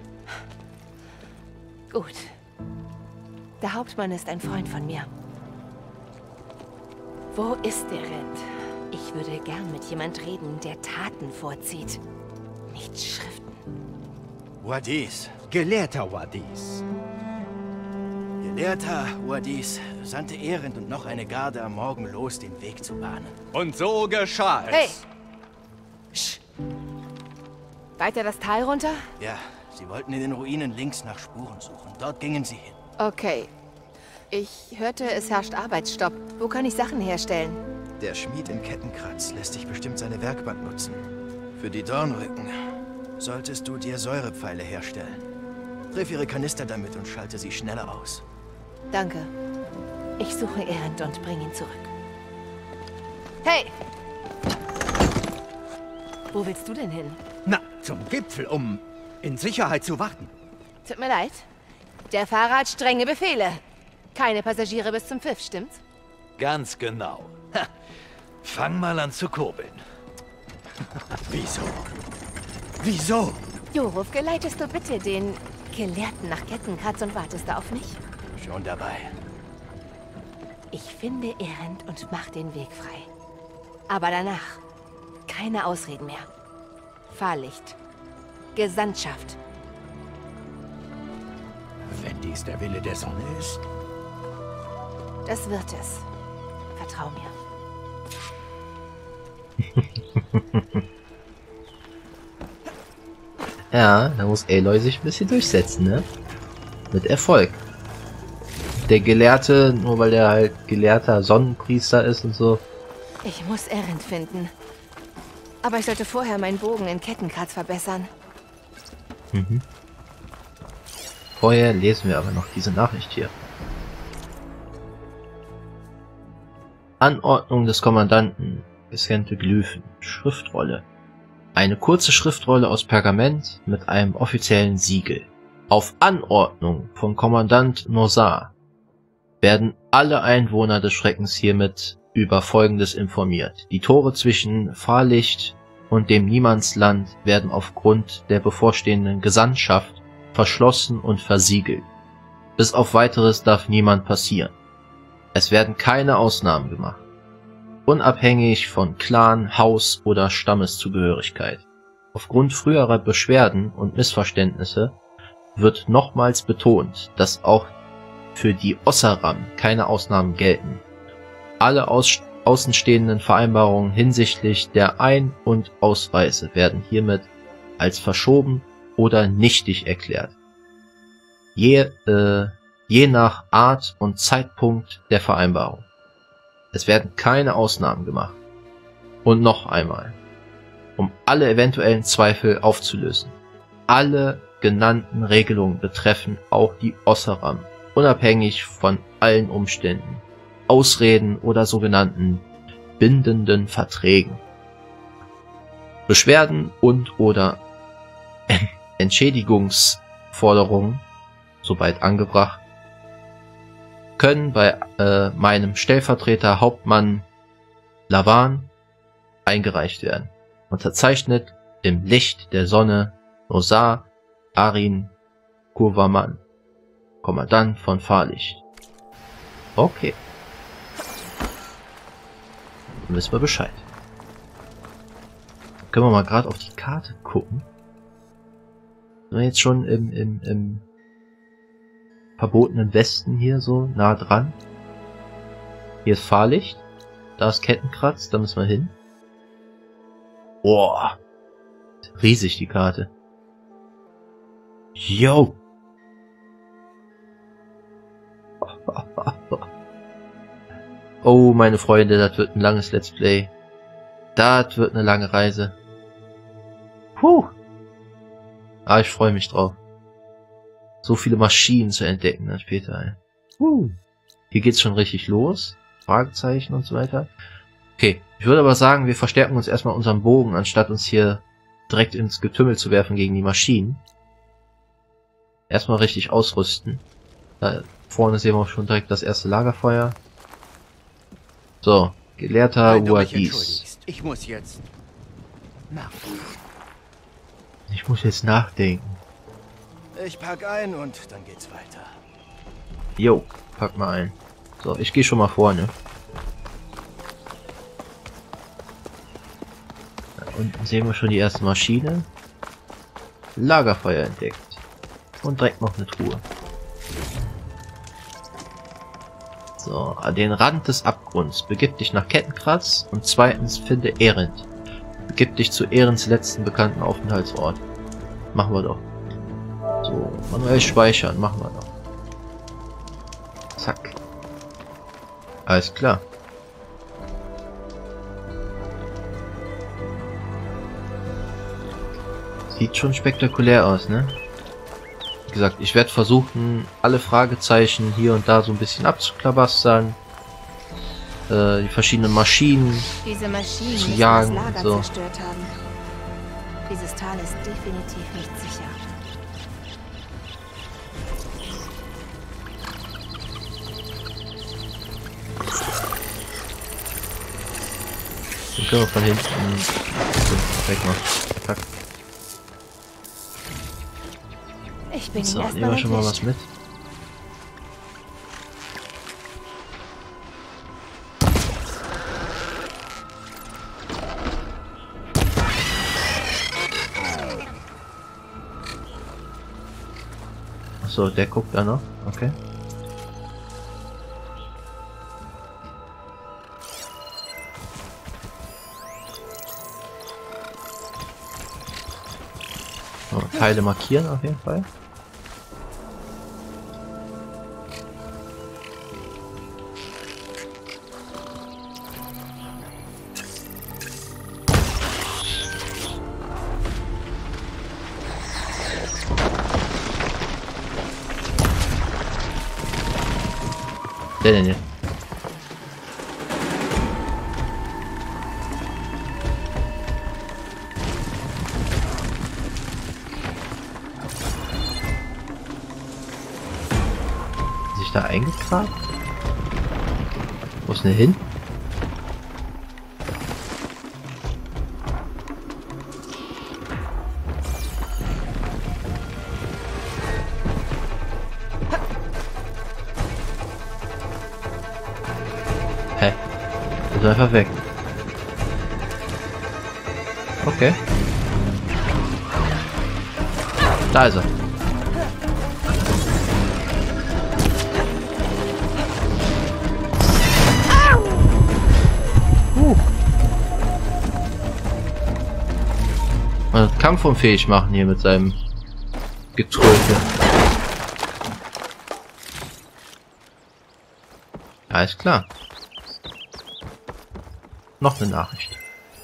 Gut. Der Hauptmann ist ein Freund von mir. Wo ist der Rent? Ich würde gern mit jemand reden, der Taten vorzieht, nicht Schriften. Wadis. Gelehrter Wadis. Gelehrter Wadis sandte Erend und noch eine Garde am Morgen los, den Weg zu bahnen. Und so geschah es. Hey! Sch. Weiter das Tal runter? Ja, sie wollten in den Ruinen links nach Spuren suchen. Dort gingen sie hin. Okay. Ich hörte, es herrscht Arbeitsstopp. Wo kann ich Sachen herstellen? Der Schmied in Kettenkratz lässt sich bestimmt seine Werkbank nutzen. Für die Dornrücken solltest du dir Säurepfeile herstellen. Triff ihre Kanister damit und schalte sie schneller aus. Danke. Ich suche Erend und bring ihn zurück. Hey! Wo willst du denn hin? Na, zum Gipfel, um in Sicherheit zu warten. Tut mir leid. Der Fahrer hat strenge Befehle. Keine Passagiere bis zum Pfiff, stimmt's? Ganz genau. Ha. Fang mal an zu kurbeln. Wieso? Wieso? Joruf, geleitest du bitte den Gelehrten nach Kettenkratz und wartest da auf mich? Schon dabei. Ich finde Erend und mach den Weg frei. Aber danach keine Ausreden mehr. Fahrlicht. Gesandtschaft. Wenn dies der Wille der Sonne ist? Das wird es. Vertrau mir. Ja, da muss Aloy sich ein bisschen durchsetzen, ne? Mit Erfolg. Der Gelehrte, nur weil der halt gelehrter Sonnenpriester ist und so. Ich muss Erend finden. Aber ich sollte vorher meinen Bogen in Kettenkratz verbessern. Mhm. Vorher lesen wir aber noch diese Nachricht hier. Anordnung des Kommandanten. Gescannte Glyphen. Schriftrolle. Eine kurze Schriftrolle aus Pergament mit einem offiziellen Siegel. Auf Anordnung von Kommandant Nosar werden alle Einwohner des Schreckens hiermit über Folgendes informiert. Die Tore zwischen Fahrlicht und dem Niemandsland werden aufgrund der bevorstehenden Gesandtschaft verschlossen und versiegelt. Bis auf Weiteres darf niemand passieren. Es werden keine Ausnahmen gemacht. Unabhängig von Clan, Haus oder Stammeszugehörigkeit. Aufgrund früherer Beschwerden und Missverständnisse wird nochmals betont, dass auch für die Ossaram keine Ausnahmen gelten. Alle außenstehenden Vereinbarungen hinsichtlich der Ein- und Ausreise werden hiermit als verschoben oder nichtig erklärt. Je nach Art und Zeitpunkt der Vereinbarung. Es werden keine Ausnahmen gemacht. Und noch einmal, um alle eventuellen Zweifel aufzulösen. Alle genannten Regelungen betreffen auch die Oseram, unabhängig von allen Umständen, Ausreden oder sogenannten bindenden Verträgen. Beschwerden und oder Entschädigungsforderungen, sobald angebracht, können bei meinem Stellvertreter Hauptmann Lavan eingereicht werden. Unterzeichnet im Licht der Sonne Nosar Arin Kurwaman, Kommandant von Fahrlicht. Okay. Dann wissen wir Bescheid. Können wir mal gerade auf die Karte gucken. Sind wir jetzt schon im verbotenen Westen hier so nah dran. Hier ist Fahrlicht. Da ist Kettenkratz, da müssen wir hin. Boah. Riesig die Karte. Yo. Oh, meine Freunde, das wird ein langes Let's Play. Das wird eine lange Reise. Puh. Ah, ich freue mich drauf. So viele Maschinen zu entdecken, ne, später. Hier geht's schon richtig los. Fragezeichen und so weiter. Okay, ich würde aber sagen, wir verstärken uns erstmal unseren Bogen, anstatt uns hier direkt ins Getümmel zu werfen gegen die Maschinen. Erstmal richtig ausrüsten. Da vorne sehen wir auch schon direkt das erste Lagerfeuer. So, gelehrter Uadis. Ich muss jetzt nachdenken. Ich pack ein und dann geht's weiter. Jo, pack mal ein. So, ich gehe schon mal vorne. Da unten sehen wir schon die erste Maschine. Lagerfeuer entdeckt. Und direkt noch eine Truhe. So, an den Rand des Abgrunds. Begib dich nach Kettenkratz und zweitens finde Ehrend. Begib dich zu Ehrens letzten bekannten Aufenthaltsort. Machen wir doch. So, manuell speichern. Machen wir doch. Zack. Alles klar. Sieht schon spektakulär aus, ne? Wie gesagt, ich werde versuchen, alle Fragezeichen hier und da so ein bisschen abzuklabastern. Die verschiedenen Maschinen zu jagen. Das Lager so. zerstört haben. Dieses Tal ist definitiv nicht sicher. Dann können wir von hinten wegmachen. Zack. Ich bin So, erst nehmen wir schon mal was mit. Achso, der guckt da noch. Okay. So, Teile markieren auf jeden Fall. Der denn jetzt? Sich da eingegraben? Wo ist denn hin? Hä? Ist einfach weg. Okay. Da ist er. Man kann kampfunfähig machen hier mit seinem Getröte. Alles klar. noch eine Nachricht.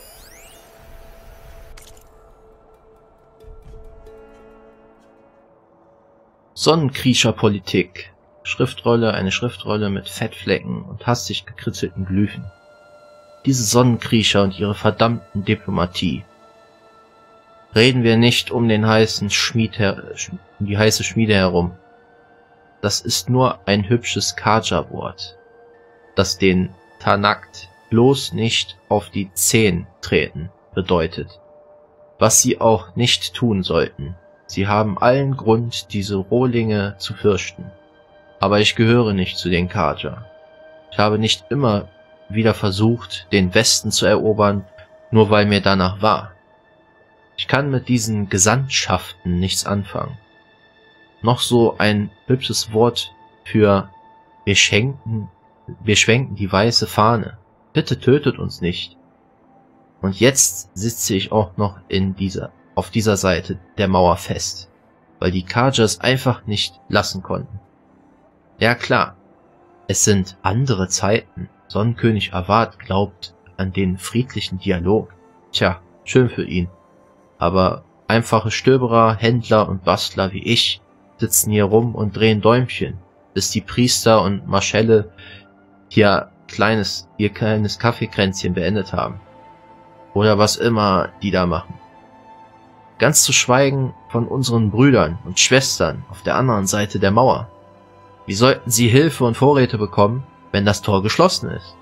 Sonnenkriecherpolitik. Schriftrolle, eine Schriftrolle mit Fettflecken und hastig gekritzelten Glyphen. Diese Sonnenkriecher und ihre verdammten Diplomatie. Reden wir nicht um den heißen um die heiße Schmiede herum. Das ist nur ein hübsches Kaja-Wort, das den Tanakt bloß nicht auf die Zehen treten bedeutet. Was sie auch nicht tun sollten. Sie haben allen Grund, diese Rohlinge zu fürchten. Aber ich gehöre nicht zu den Kaja. Ich habe nicht immer wieder versucht, den Westen zu erobern, nur weil mir danach war. Ich kann mit diesen Gesandtschaften nichts anfangen. Noch so ein hübsches Wort für wir schwenken die weiße Fahne. Bitte tötet uns nicht. Und jetzt sitze ich auch noch auf dieser Seite der Mauer fest, weil die Kajas einfach nicht lassen konnten. Ja klar, es sind andere Zeiten. Sonnenkönig Avad glaubt an den friedlichen Dialog. Tja, schön für ihn. Aber einfache Stöberer, Händler und Bastler wie ich sitzen hier rum und drehen Däumchen, bis die Priester und Marschälle ihr kleines Kaffeekränzchen beendet haben. Oder was immer die da machen. Ganz zu schweigen von unseren Brüdern und Schwestern auf der anderen Seite der Mauer. Wie sollten sie Hilfe und Vorräte bekommen, wenn das Tor geschlossen ist?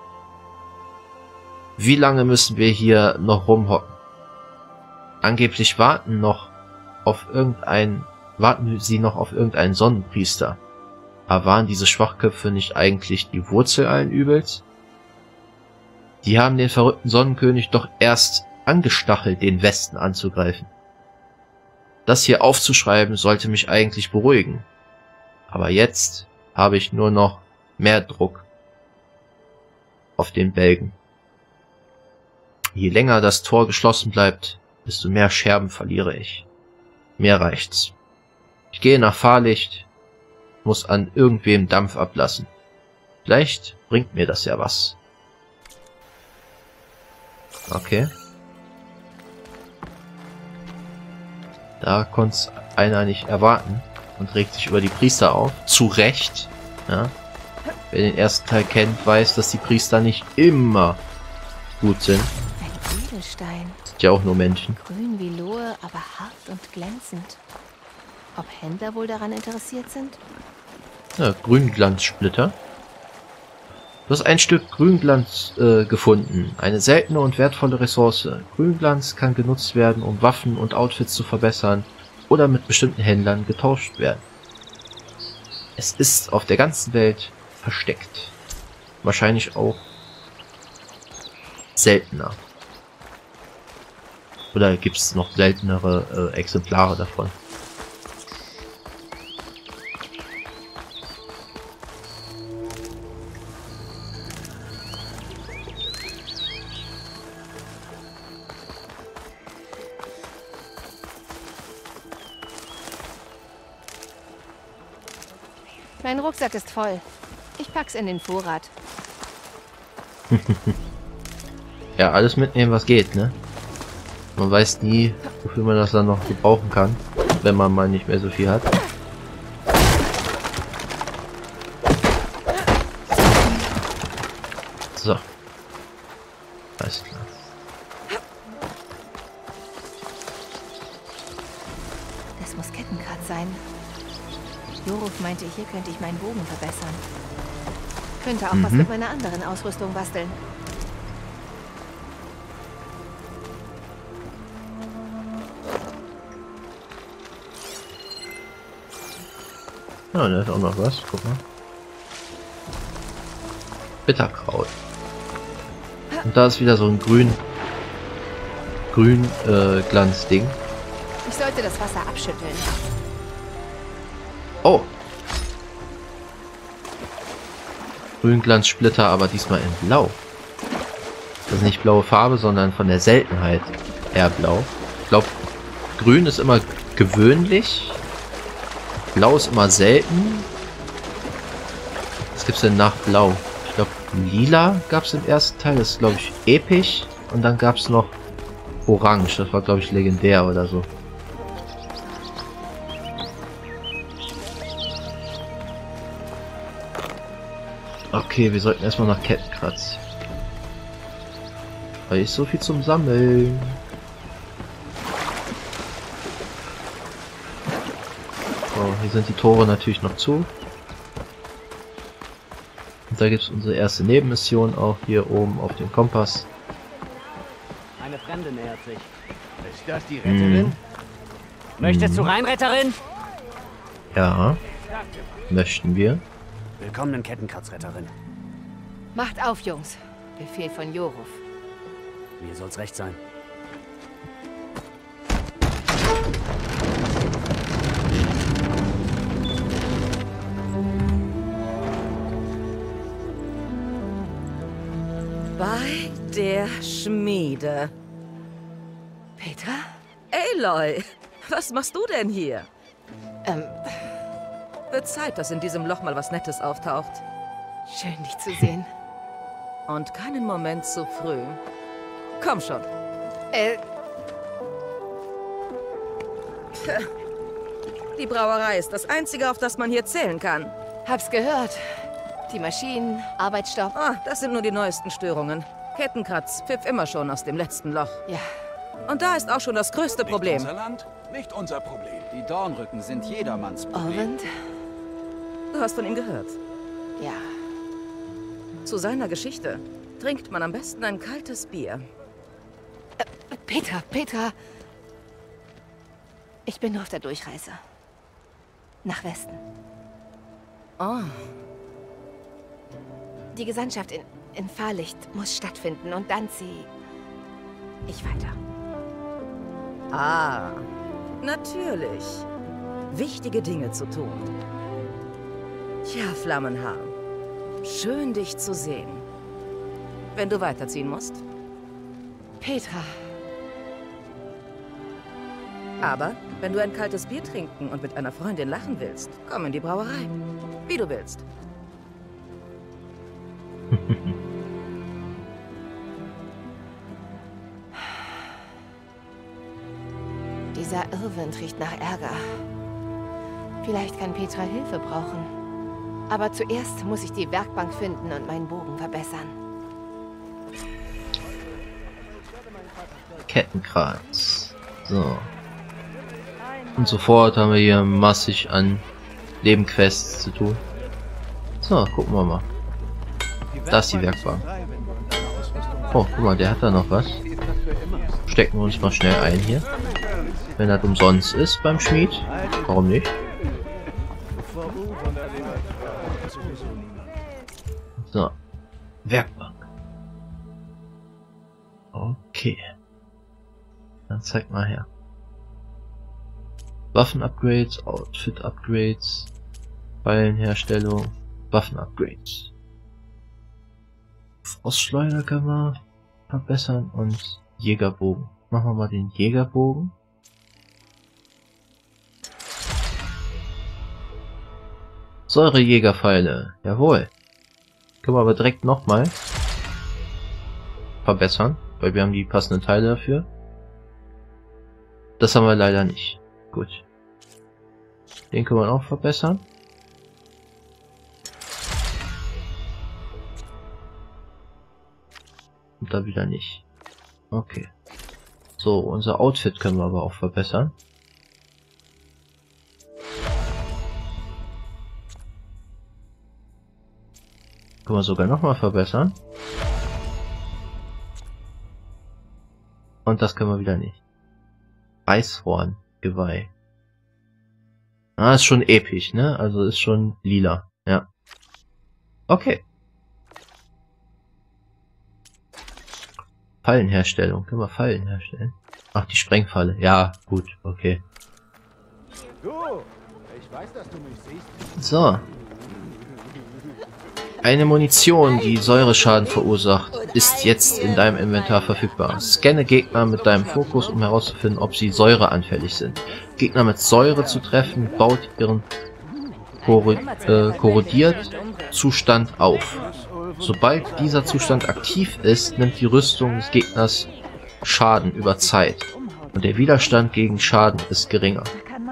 Wie lange müssen wir hier noch rumhocken? Angeblich warten sie noch auf irgendeinen Sonnenpriester. Aber waren diese Schwachköpfe nicht eigentlich die Wurzel allen Übels? Die haben den verrückten Sonnenkönig doch erst angestachelt, den Westen anzugreifen. Das hier aufzuschreiben sollte mich eigentlich beruhigen. Aber jetzt habe ich nur noch mehr Druck auf den Belgen. Je länger das Tor geschlossen bleibt, desto mehr Scherben verliere ich. Mir reicht's. Ich gehe nach Fahrlicht, muss an irgendwem Dampf ablassen. Vielleicht bringt mir das ja was. Okay. Da konnte einer nicht erwarten und regt sich über die Priester auf. Zu Recht. Ja. Wer den ersten Teil kennt, weiß, dass die Priester nicht immer gut sind. Ein Edelstein. Sind ja auch nur Menschen. Grün wie Lohe, aber hart und glänzend. Ob Händler wohl daran interessiert sind? Ja, Grünglanzsplitter. Du hast ein Stück Grünglanz gefunden. Eine seltene und wertvolle Ressource. Grünglanz kann genutzt werden, um Waffen und Outfits zu verbessern oder mit bestimmten Händlern getauscht werden. Es ist auf der ganzen Welt versteckt. Wahrscheinlich auch seltener. Oder gibt es noch seltenere Exemplare davon? Mein Rucksack ist voll. Ich pack's in den Vorrat. Ja, alles mitnehmen, was geht, ne? Man weiß nie, wofür man das dann noch gebrauchen kann, wenn man mal nicht mehr so viel hat. So. Alles klar. Das muss Kettenkratz sein. Joruf meinte, hier könnte ich meinen Bogen verbessern. Könnte auch was mit meiner anderen Ausrüstung basteln. Ja, da ist auch noch was. Guck mal. Bitterkraut. Und da ist wieder so ein grün Glanzding. Ich sollte das Wasser abschütteln. Oh. Grünglanzsplitter, aber diesmal in Blau. Das ist nicht blaue Farbe, sondern von der Seltenheit eher blau. Ich glaube, grün ist immer gewöhnlich. Blau ist immer selten. Was gibt's denn nach Blau? Ich glaube, Lila gab es im ersten Teil, das ist glaube ich episch. Und dann gab es noch Orange, das war glaube ich legendär oder so. Okay, wir sollten erstmal nach Kettenkratz. Da ist so viel zum Sammeln. So, hier sind die Tore natürlich noch zu. Und da gibt es unsere erste Nebenmission auch hier oben auf dem Kompass. Eine Fremde nähert sich. Ist das die Retterin? Möchtest du rein, Retterin? Ja. Möchten wir. Willkommen, Kettenkratz-Retterin. Macht auf, Jungs. Befehl von Joruf. Mir soll's recht sein. Bei der Schmiede. Petra? Aloy, was machst du denn hier? Wird Zeit, dass in diesem Loch mal was Nettes auftaucht. Schön, dich zu sehen. Und keinen Moment zu früh. Komm schon. Die Brauerei ist das Einzige, auf das man hier zählen kann. Hab's gehört. Die Maschinen, Arbeitsstopp. Ah, das sind nur die neuesten Störungen. Kettenkratz pfiff immer schon aus dem letzten Loch. Ja. Und da ist auch schon das größte Problem. Nicht unser Land, nicht unser Problem. Die Dornrücken sind jedermanns Problem. Orwend? Du hast von ihm gehört. Ja. Zu seiner Geschichte trinkt man am besten ein kaltes Bier. Petra. Ich bin nur auf der Durchreise. Nach Westen. Oh. Die Gesandtschaft in Fahrlicht muss stattfinden und dann ziehe ich weiter. Ah, natürlich. Wichtige Dinge zu tun. Tja, Flammenhaar. Schön, dich zu sehen. Wenn du weiterziehen musst. Petra. Aber wenn du ein kaltes Bier trinken und mit einer Freundin lachen willst, komm in die Brauerei. Wie du willst. Dieser Irrwind riecht nach Ärger. Vielleicht kann Petra Hilfe brauchen. Aber zuerst muss ich die Werkbank finden und meinen Bogen verbessern. Kettenkratz. So. Und sofort haben wir hier massig an Nebenquests zu tun. So, gucken wir mal. Das ist die Werkbank. Oh, guck mal, der hat da noch was. Stecken wir uns mal schnell ein hier. Wenn das umsonst ist beim Schmied. Warum nicht? So. Werkbank. Okay. Dann zeig mal her. Waffen-Upgrades, Outfit-Upgrades, Pfeilenherstellung, Waffen-Upgrades. Frostschleuder können wir verbessern und Jägerbogen. Machen wir mal den Jägerbogen. Säurejägerpfeile, jawohl. Können wir aber direkt nochmal verbessern, weil wir haben die passenden Teile dafür. Das haben wir leider nicht. Gut. Den können wir auch verbessern. Und da wieder nicht. Okay. So, unser Outfit können wir aber auch verbessern. Können wir sogar nochmal verbessern. Und das können wir wieder nicht. Eishorngeweih. Ah, ist schon episch, ne? Also ist schon lila. Ja. Okay. Fallenherstellung. Können wir Fallen herstellen? Ach, die Sprengfalle. Ja, gut. Okay. Du, ich weiß, dass du mich siehst. So. Eine Munition, die Säureschaden verursacht, ist jetzt in deinem Inventar verfügbar. Scanne Gegner mit deinem Fokus, um herauszufinden, ob sie säureanfällig sind. Gegner mit Säure zu treffen, baut ihren korrodiert Zustand auf. Sobald dieser Zustand aktiv ist, nimmt die Rüstung des Gegners Schaden über Zeit. Und der Widerstand gegen Schaden ist geringer.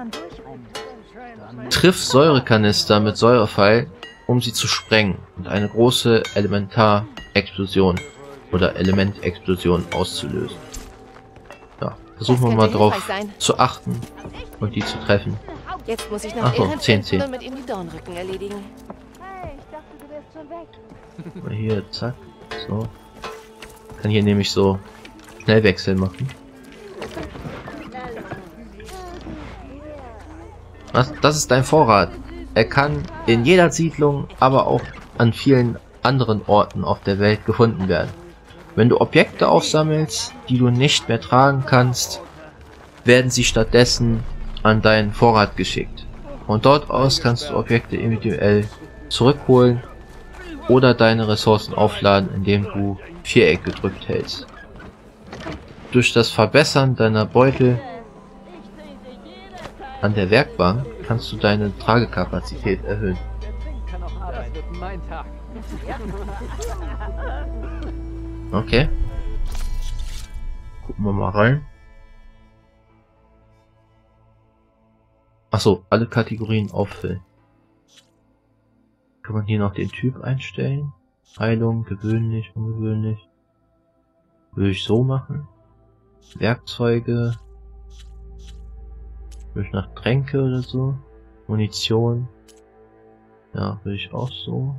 Triff Säurekanister mit Säurepfeil, um sie zu sprengen und eine große Elementarexplosion oder Elementexplosion auszulösen. Ja, versuchen wir mal drauf zu achten und die zu treffen. Jetzt muss ich noch Eren 10, finden und mit ihm die Dornrücken erledigen. Hey, ich dachte, du wärst schon weg. Mal hier, zack, so. Kann hier nämlich so Schnellwechsel machen. Was? Das ist dein Vorrat. Er kann in jeder Siedlung, aber auch an vielen anderen Orten auf der Welt gefunden werden. Wenn du Objekte aufsammelst, die du nicht mehr tragen kannst, werden sie stattdessen an deinen Vorrat geschickt. Von dort aus kannst du Objekte individuell zurückholen oder deine Ressourcen aufladen, indem du Viereck gedrückt hältst. Durch das Verbessern deiner Beutel an der Werkbank kannst du deine Tragekapazität erhöhen. Okay. Gucken wir mal rein. Achso, alle Kategorien auffüllen. Kann man hier noch den Typ einstellen? Heilung, gewöhnlich, ungewöhnlich. Würde ich so machen. Werkzeuge. Würde ich nach Tränke oder so. Munition. Ja, würde ich auch so.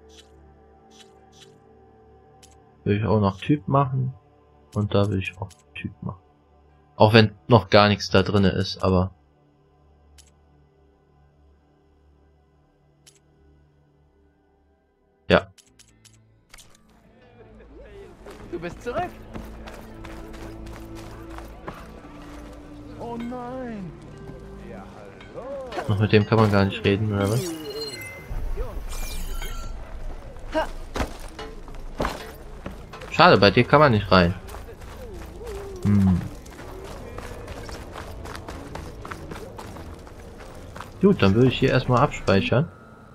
Würde ich auch noch Typ machen. Und da will ich auch Typ machen. Auch wenn noch gar nichts da drinne ist, aber... Ja. Du bist zurück. Oh nein. Ja, hallo. Noch mit dem kann man gar nicht reden, oder was? Schade, bei dir kann man nicht rein. Gut, dann würde ich hier erstmal abspeichern.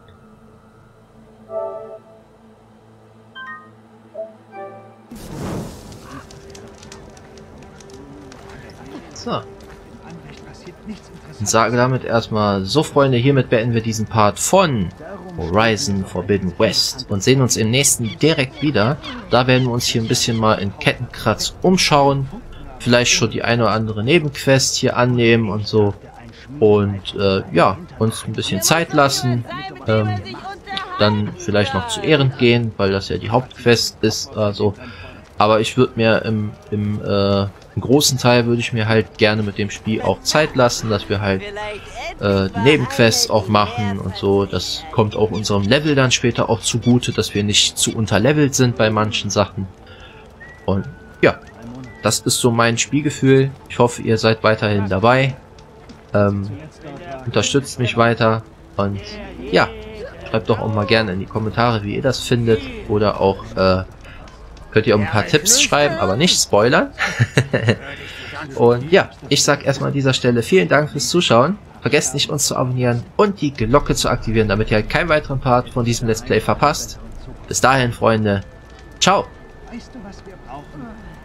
So. Und sage damit erstmal, so Freunde, hiermit beenden wir diesen Part von Horizon Forbidden West und sehen uns im nächsten direkt wieder. Da werden wir uns hier ein bisschen mal in Kettenkratz umschauen, vielleicht schon die eine oder andere Nebenquest hier annehmen und so und ja, uns ein bisschen Zeit lassen, dann vielleicht noch zu Ehren gehen, weil das ja die Hauptquest ist, also. Aber ich würde mir im großen Teil würde ich mir halt gerne mit dem Spiel auch Zeit lassen, dass wir halt die Nebenquests auch machen und so. Das kommt auch unserem Level dann später auch zugute, dass wir nicht zu unterlevelt sind bei manchen Sachen. Und ja, das ist so mein Spielgefühl. Ich hoffe, ihr seid weiterhin dabei. Unterstützt mich weiter und ja, schreibt doch auch mal gerne in die Kommentare, wie ihr das findet, oder auch könnt ihr auch ein paar Tipps schreiben, aber nicht spoilern. Und ja, ich sag erstmal an dieser Stelle vielen Dank fürs Zuschauen. Vergesst nicht, uns zu abonnieren und die Glocke zu aktivieren, damit ihr halt keinen weiteren Part von diesem Let's Play verpasst. Bis dahin, Freunde. Ciao. Weißt du, was wir brauchen?